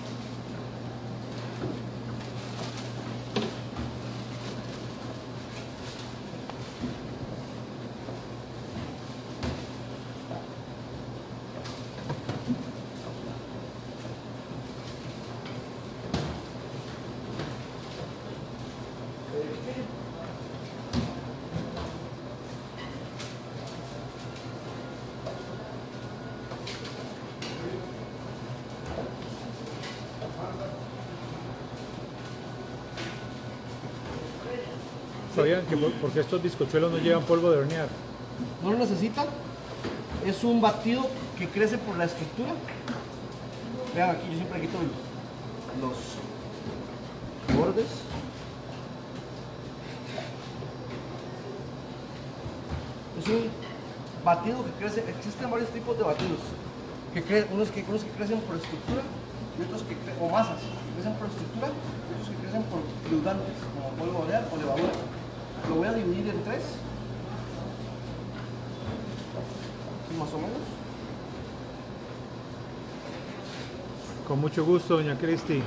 ¿Sabían que porque estos bizcochuelos no llevan polvo de hornear? No lo necesitan. Es un batido que crece por la estructura. Vean aquí, yo siempre quito los bordes. Es un batido que crece. Existen varios tipos de batidos. Unos que crecen por estructura y otros o masas que crecen por estructura y otros que crecen por leudantes, como polvo de hornear o levadura. Lo voy a dividir en 3. Con mucho gusto, doña Cristi.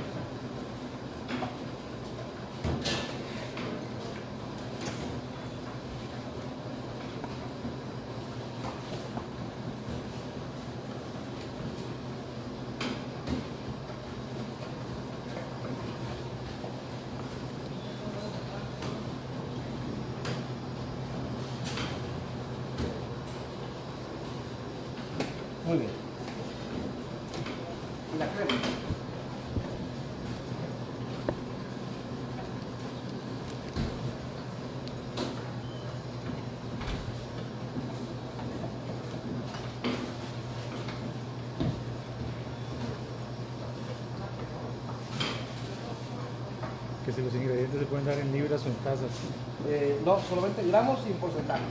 Muy bien. ¿Y la crema? Que si los ingredientes se pueden dar en libras o en tazas. No, solamente gramos y en porcentajes.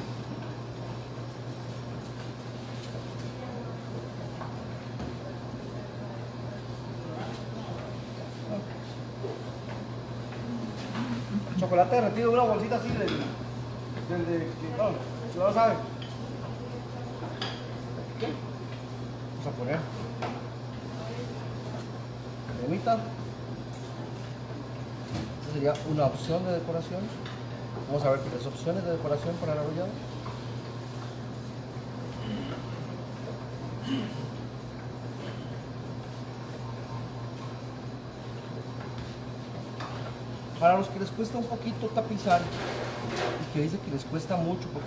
Chocolate derretido, una bolsita así del no, si no lo sabe. ¿Qué? Vamos a poner cremita. Esta sería una opción de decoración. Vamos a ver 3 opciones de decoración para el arrollado. Para los que les cuesta un poquito tapizar y que dicen que les cuesta mucho porque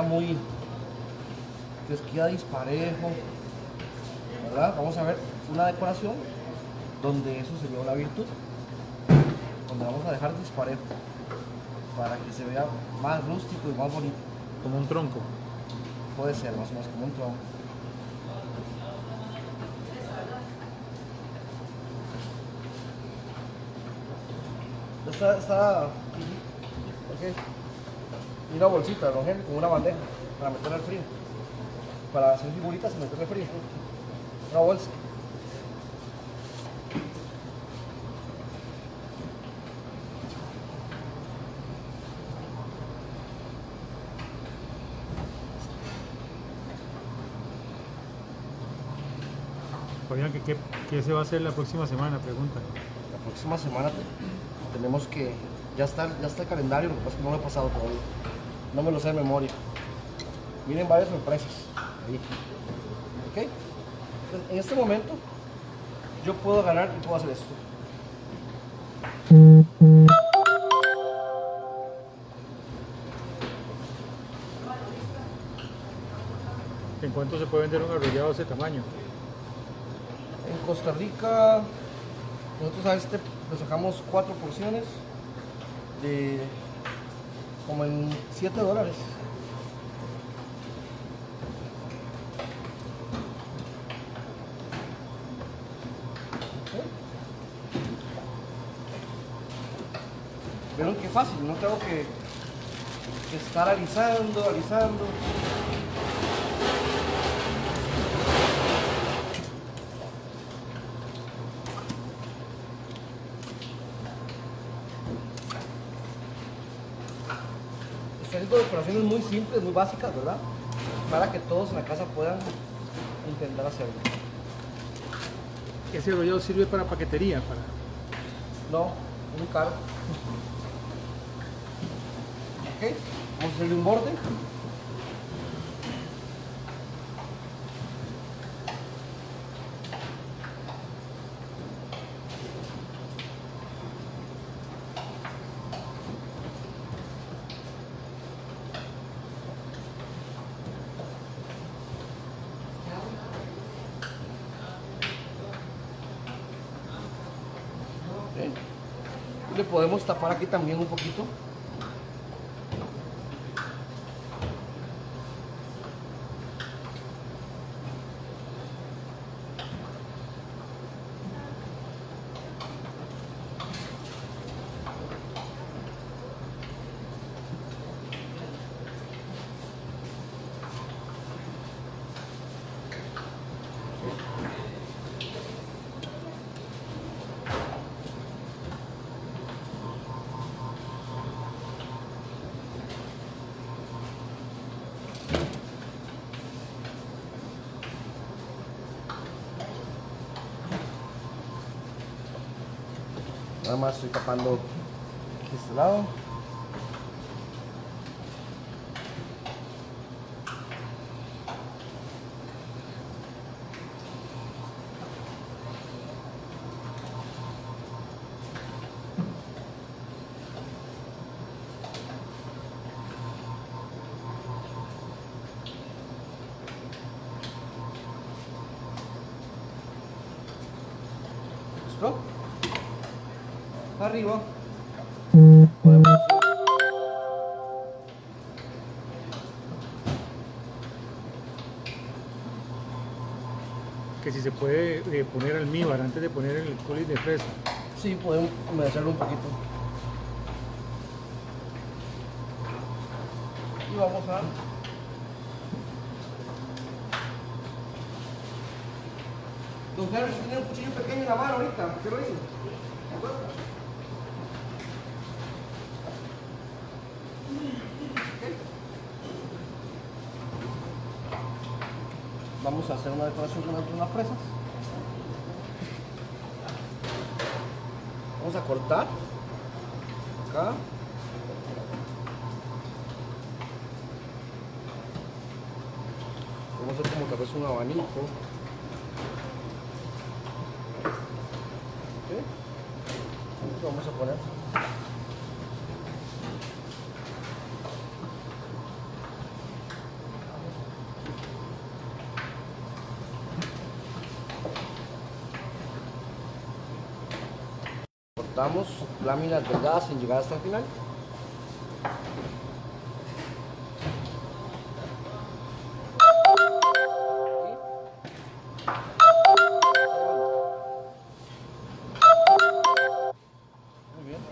les queda disparejo, ¿verdad? Vamos a ver una decoración donde eso sería una virtud, donde vamos a dejar disparejo para que se vea más rústico y más bonito. Como un tronco. Puede ser más o menos como un tronco. Está okay. Y una bolsita, don Henry, con una bandeja para meterle al frío. Para hacer figuritas y meterle frío. Una bolsa. Fabián, ¿qué se va a hacer la próxima semana? Pregunta. La próxima semana tenemos que... Ya está el calendario, lo que pasa es que no lo he pasado todavía. No me lo sé de memoria. Miren varias sorpresas. Ahí. ¿Ok? Entonces, en este momento yo puedo ganar y puedo hacer esto. ¿En cuánto se puede vender un arrollado de ese tamaño? En Costa Rica, nosotros a este le sacamos 4 porciones de como en $7. Vieron qué fácil, no tengo que estar alisando. Este tipo de decoraciones muy simples, muy básicas, ¿verdad? Para que todos en la casa puedan intentar hacerlo. ¿Ese arrollado sirve para paquetería? No, muy caro. Ok, vamos a hacerle un borde. Okay. Y le podemos tapar aquí también un poquito. Nada más estoy tapando aquí este lado. ¿Listo? Arriba. Podemos Que si se puede poner almíbar antes de poner el coulis de fresa. sí, podemos humedecerlo un poquito. Y vamos a Don Carlos, usted tiene un cuchillo pequeño en la mano ahorita. ¿Qué lo hizo? Vamos a hacer una decoración con unas fresas. Vamos a cortar acá. Vamos a hacer como tal vez un abanico. ¿Okay? Vamos a poner. Cortamos láminas delgadas sin llegar hasta el final. Muy bien.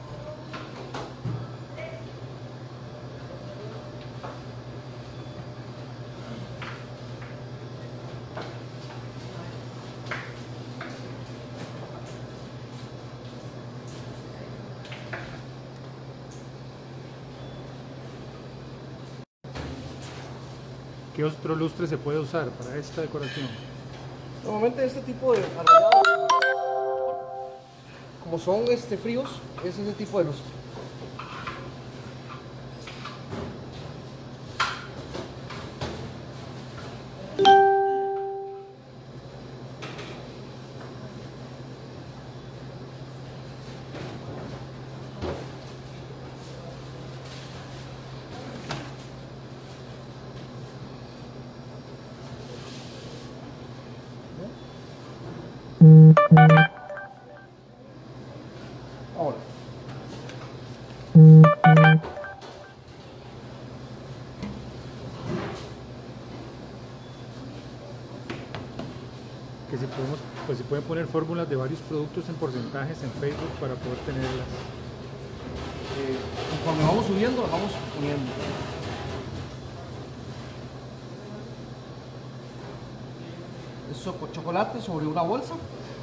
¿Qué otro lustre se puede usar para esta decoración? Normalmente este tipo de arrollados, como son fríos, es ese tipo de lustre. Ahora, Que si podemos, pues si pueden poner fórmulas de varios productos en porcentajes en Facebook para poder tenerlas. conforme vamos subiendo, las vamos poniendo. Es chocolate sobre una bolsa.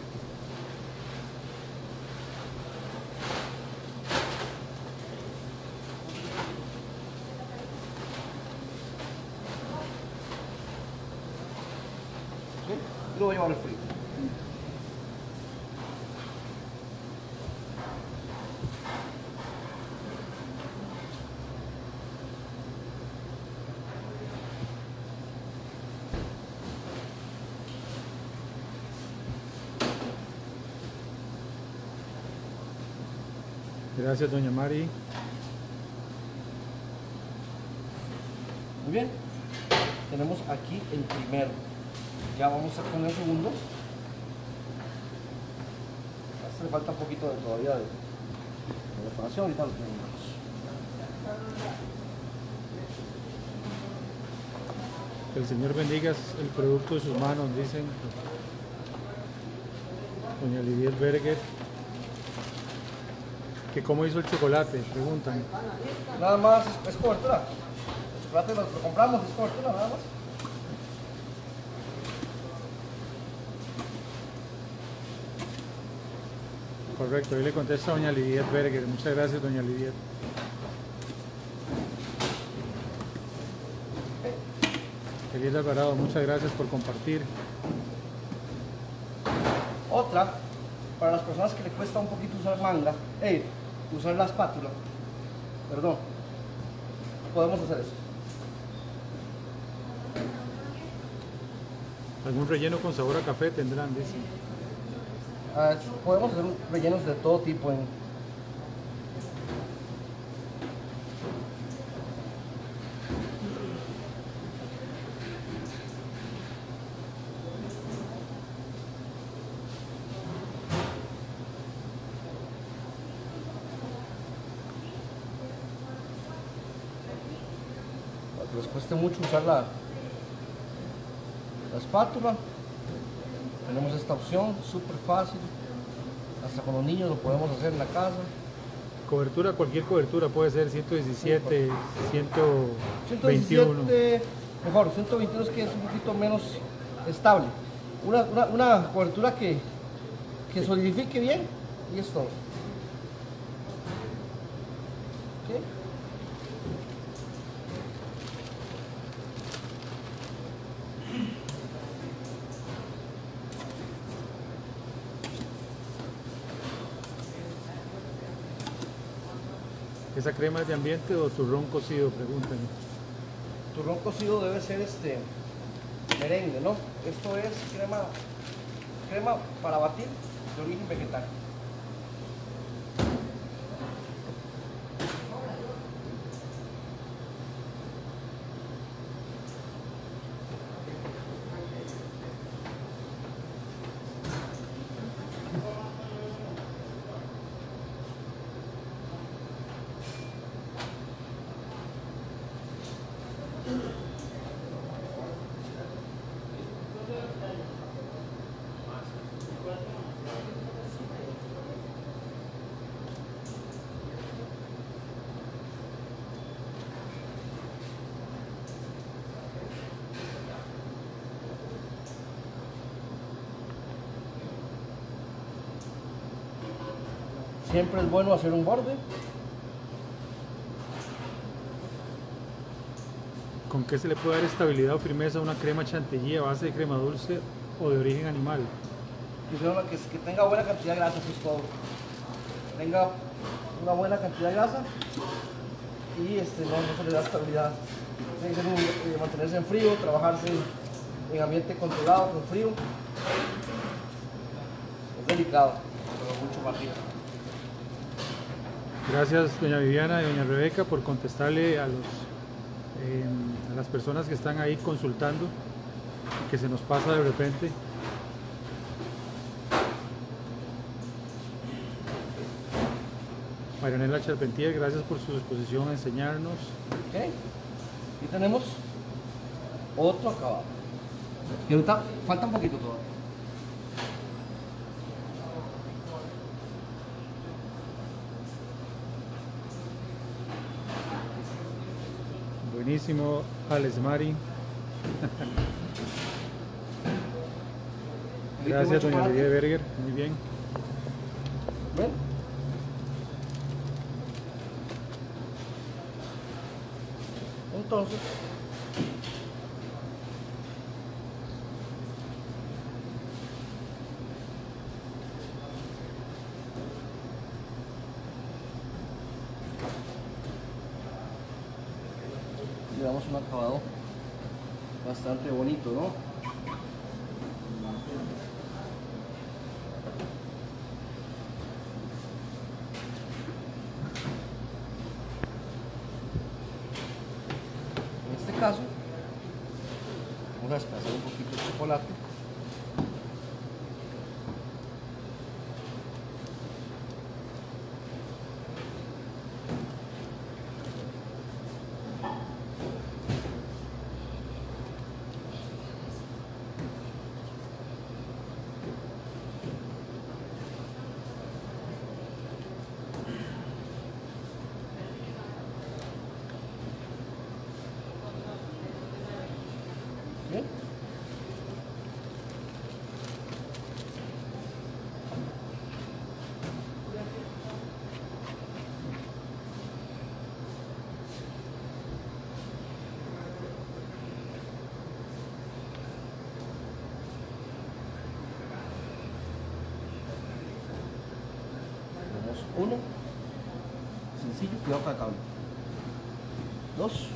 ¿Sí? Y lo voy a llevar al frío. Gracias, doña Mari. Muy bien. Tenemos aquí el primero. Ya vamos a con el segundo. A este le falta un poquito todavía de decoración. Ahorita lo terminamos. Que el Señor bendiga el producto de sus manos, dicen. Doña Lidiet Berger. Que cómo hizo el chocolate, preguntan. Nada más es cobertura. El chocolate lo compramos, es cobertura, nada más. Correcto, ahí le contesta doña Lidiet Berger. Muchas gracias, doña Lidiet. Feliz Alvarado, muchas gracias por compartir. Otra para las personas que le cuesta un poquito usar manga, usar la espátula, perdón, podemos hacer eso. ¿Algún relleno con sabor a café tendrán? Dicen. Podemos hacer rellenos de todo tipo. Para que les cueste mucho usar la espátula, tenemos esta opción, súper fácil, hasta con los niños lo podemos hacer en la casa. Cobertura, cualquier cobertura puede ser 117, 121. 117, mejor, 121 es que es un poquito menos estable. Una cobertura que solidifique bien y es todo. ¿Okay? ¿Esa crema es de ambiente o turrón cocido? Preguntan. Turrón cocido debe ser merengue, ¿no? Esto es crema para batir de origen vegetal. Siempre es bueno hacer un borde. ¿Con qué se le puede dar estabilidad o firmeza a una crema chantilly a base de crema dulce o de origen animal? Que tenga buena cantidad de grasa, eso es todo. Tenga una buena cantidad de grasa y no se le da estabilidad. Tiene que mantenerse en frío, trabajarse en ambiente controlado, con frío. Es delicado, pero mucho más rico. Gracias doña Viviana y doña Rebeca por contestarle a las personas que están ahí consultando, que se nos pasa de repente. Marianela Charpentier, gracias por su disposición a enseñarnos. Okay. Y tenemos otro acabado. Y ahorita falta un poquito todo. Buenísimo, Alex Mari. Gracias, doña Lidia Berger. Muy bien. ¿Ven? Entonces, le damos un acabado bastante bonito, ¿no? En este caso, vamos a esparcer un poquito de chocolate. Bien. Uno, sencillo, cuidado con el cable. Dos.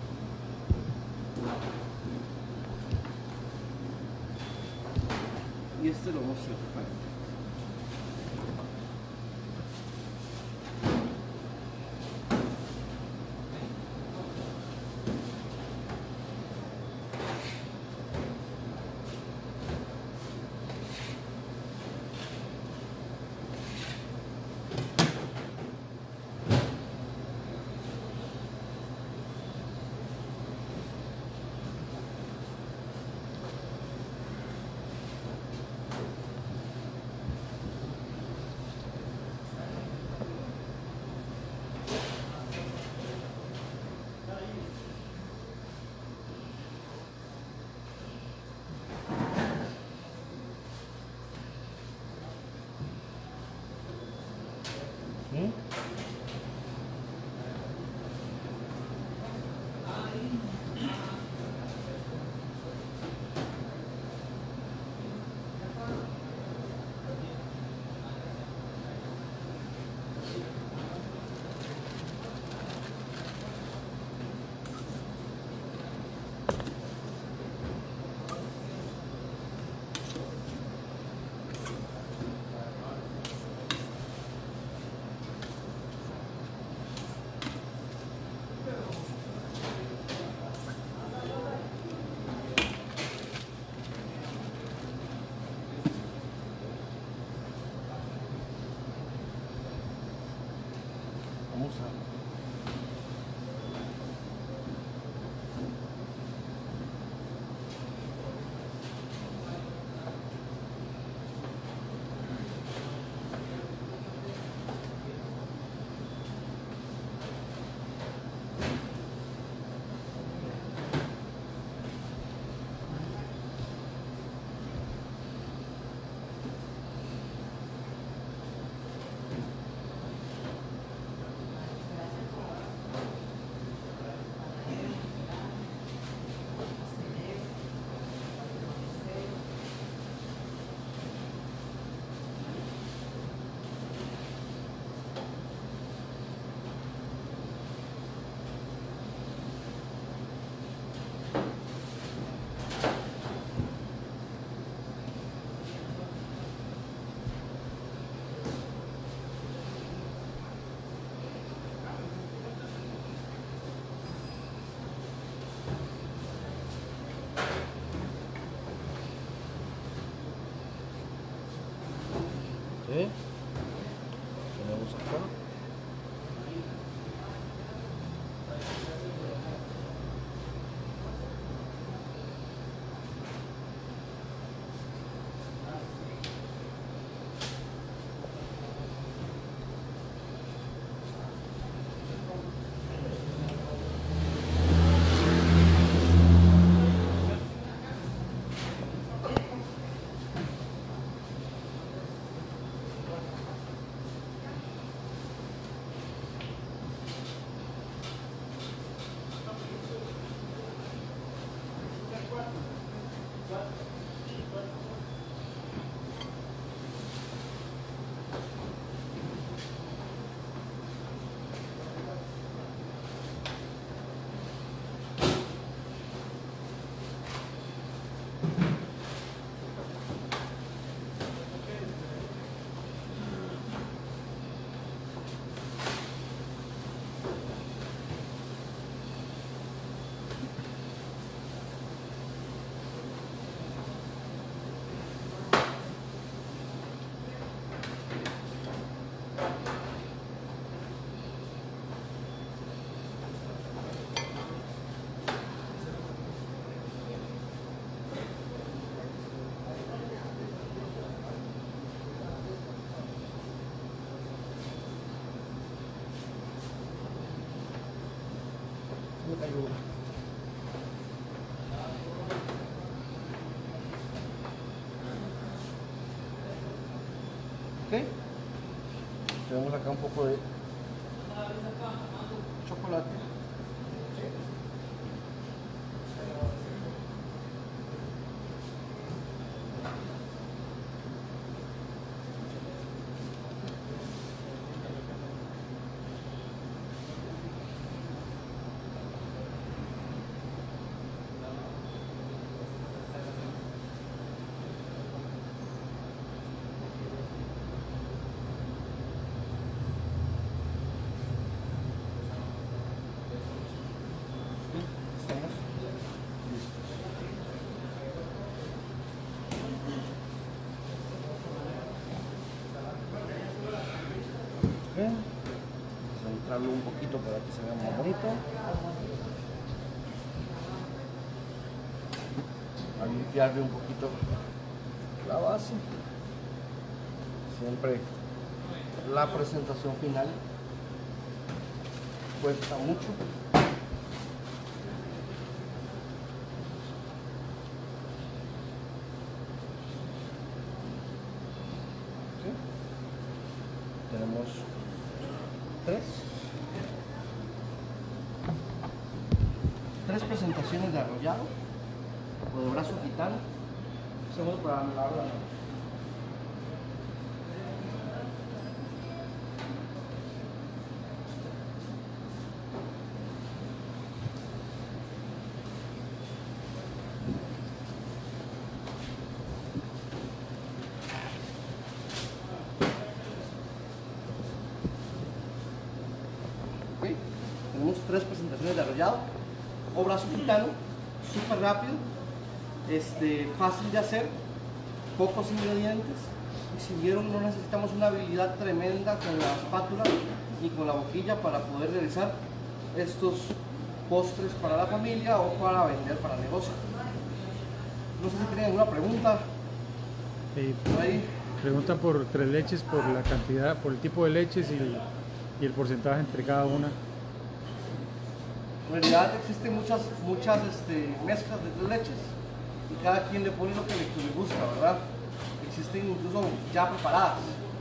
Y este lo vamos a hacer diferente. Vamos a... Tenemos acá. Me cayó uno. Ok. Tenemos acá un poco de chocolate. arreglarlo un poquito para que se vea más bonito. A limpiarle un poquito la base. Siempre la presentación final cuesta mucho. ¿Sí? Tenemos tres presentaciones de arrollado o de brazo gitano. Hacemos para anular la mano. ¿Okay? Tenemos 3 presentaciones de arrollado o brazo gitano, súper rápido, fácil de hacer, pocos ingredientes, y si vieron no necesitamos una habilidad tremenda con la espátula ni con la boquilla para poder realizar estos postres para la familia o para vender para el negocio. No sé si tienen alguna pregunta. Por ahí. Preguntan por 3 leches, por la cantidad, por el tipo de leches y el porcentaje entre cada una. En realidad existen muchas mezclas de 3 leches y cada quien le pone lo que le gusta, ¿verdad? Existen incluso ya preparadas.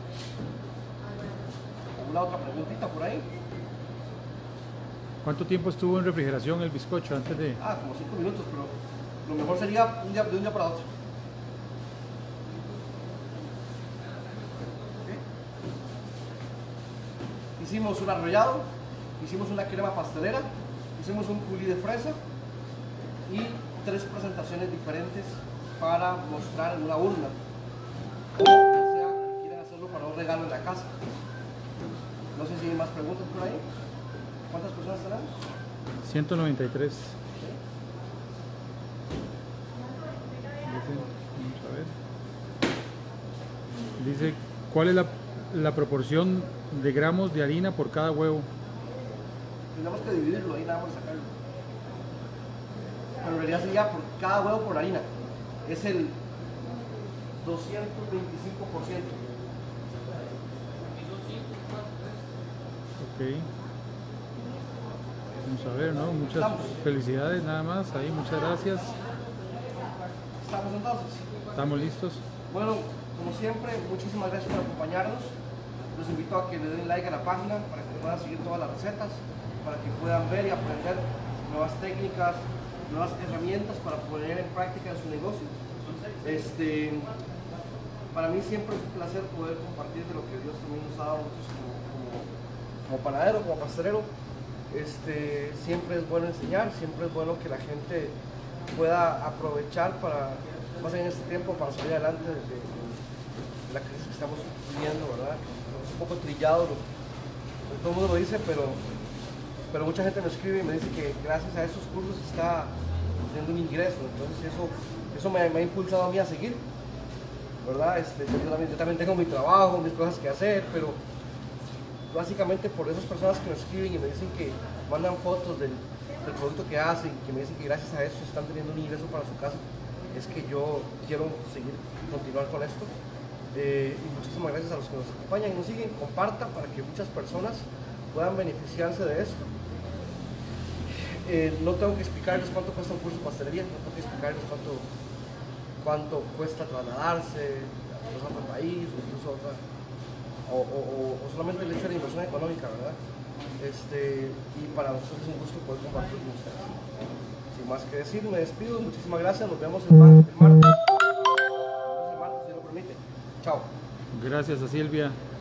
¿Alguna otra preguntita por ahí? ¿Cuánto tiempo estuvo en refrigeración el bizcocho antes de...? Como 5 minutos, pero lo mejor sería de un día para otro. ¿Okay? Hicimos un arrollado, hicimos una crema pastelera, hicimos un coulis de fresa y 3 presentaciones diferentes para mostrar en una urna. O sea, quieren hacerlo para un regalo en la casa. No sé si hay más preguntas por ahí. ¿Cuántas personas tenemos? 193. Vamos a ver. Dice, ¿cuál es la proporción de gramos de harina por cada huevo? Tenemos que dividirlo ahí, nada más sacarlo. Pero en realidad sería por cada huevo por harina. Es el 225%. Ok. Vamos a ver, ¿no? Muchas felicidades nada más. Ahí, muchas gracias. ¿Estamos entonces? Estamos listos. Bueno, como siempre, muchísimas gracias por acompañarnos. Los invito a que le den like a la página para que puedan seguir todas las recetas, para que puedan ver y aprender nuevas técnicas, nuevas herramientas para poner en práctica en su negocio. Para mí siempre es un placer poder compartir de lo que Dios también nos ha dado como panadero, como pastelero. Siempre es bueno enseñar, siempre es bueno que la gente pueda aprovechar para, más en este tiempo, para salir adelante de la crisis que estamos viviendo, ¿verdad? Es un poco trillado, todo el mundo lo dice, pero mucha gente me escribe y me dice que gracias a esos cursos está teniendo un ingreso. Entonces eso me ha impulsado a mí a seguir, ¿verdad? Yo también tengo mi trabajo, mis cosas que hacer, pero básicamente por esas personas que me escriben y me dicen que mandan fotos del producto que hacen, que me dicen que gracias a eso están teniendo un ingreso para su casa, es que yo quiero continuar con esto. Y muchísimas gracias a los que nos acompañan y nos siguen. Compartan para que muchas personas puedan beneficiarse de esto. No tengo que explicarles cuánto cuesta un curso de pastelería, no tengo que explicarles cuánto cuesta trasladarse a otro país o incluso a otra, o solamente el hecho de la inversión económica, ¿verdad? Y para nosotros es un gusto poder compartir con ustedes. Sin más que decir, me despido, muchísimas gracias, nos vemos el martes, si lo permite. Chao. Gracias a Silvia.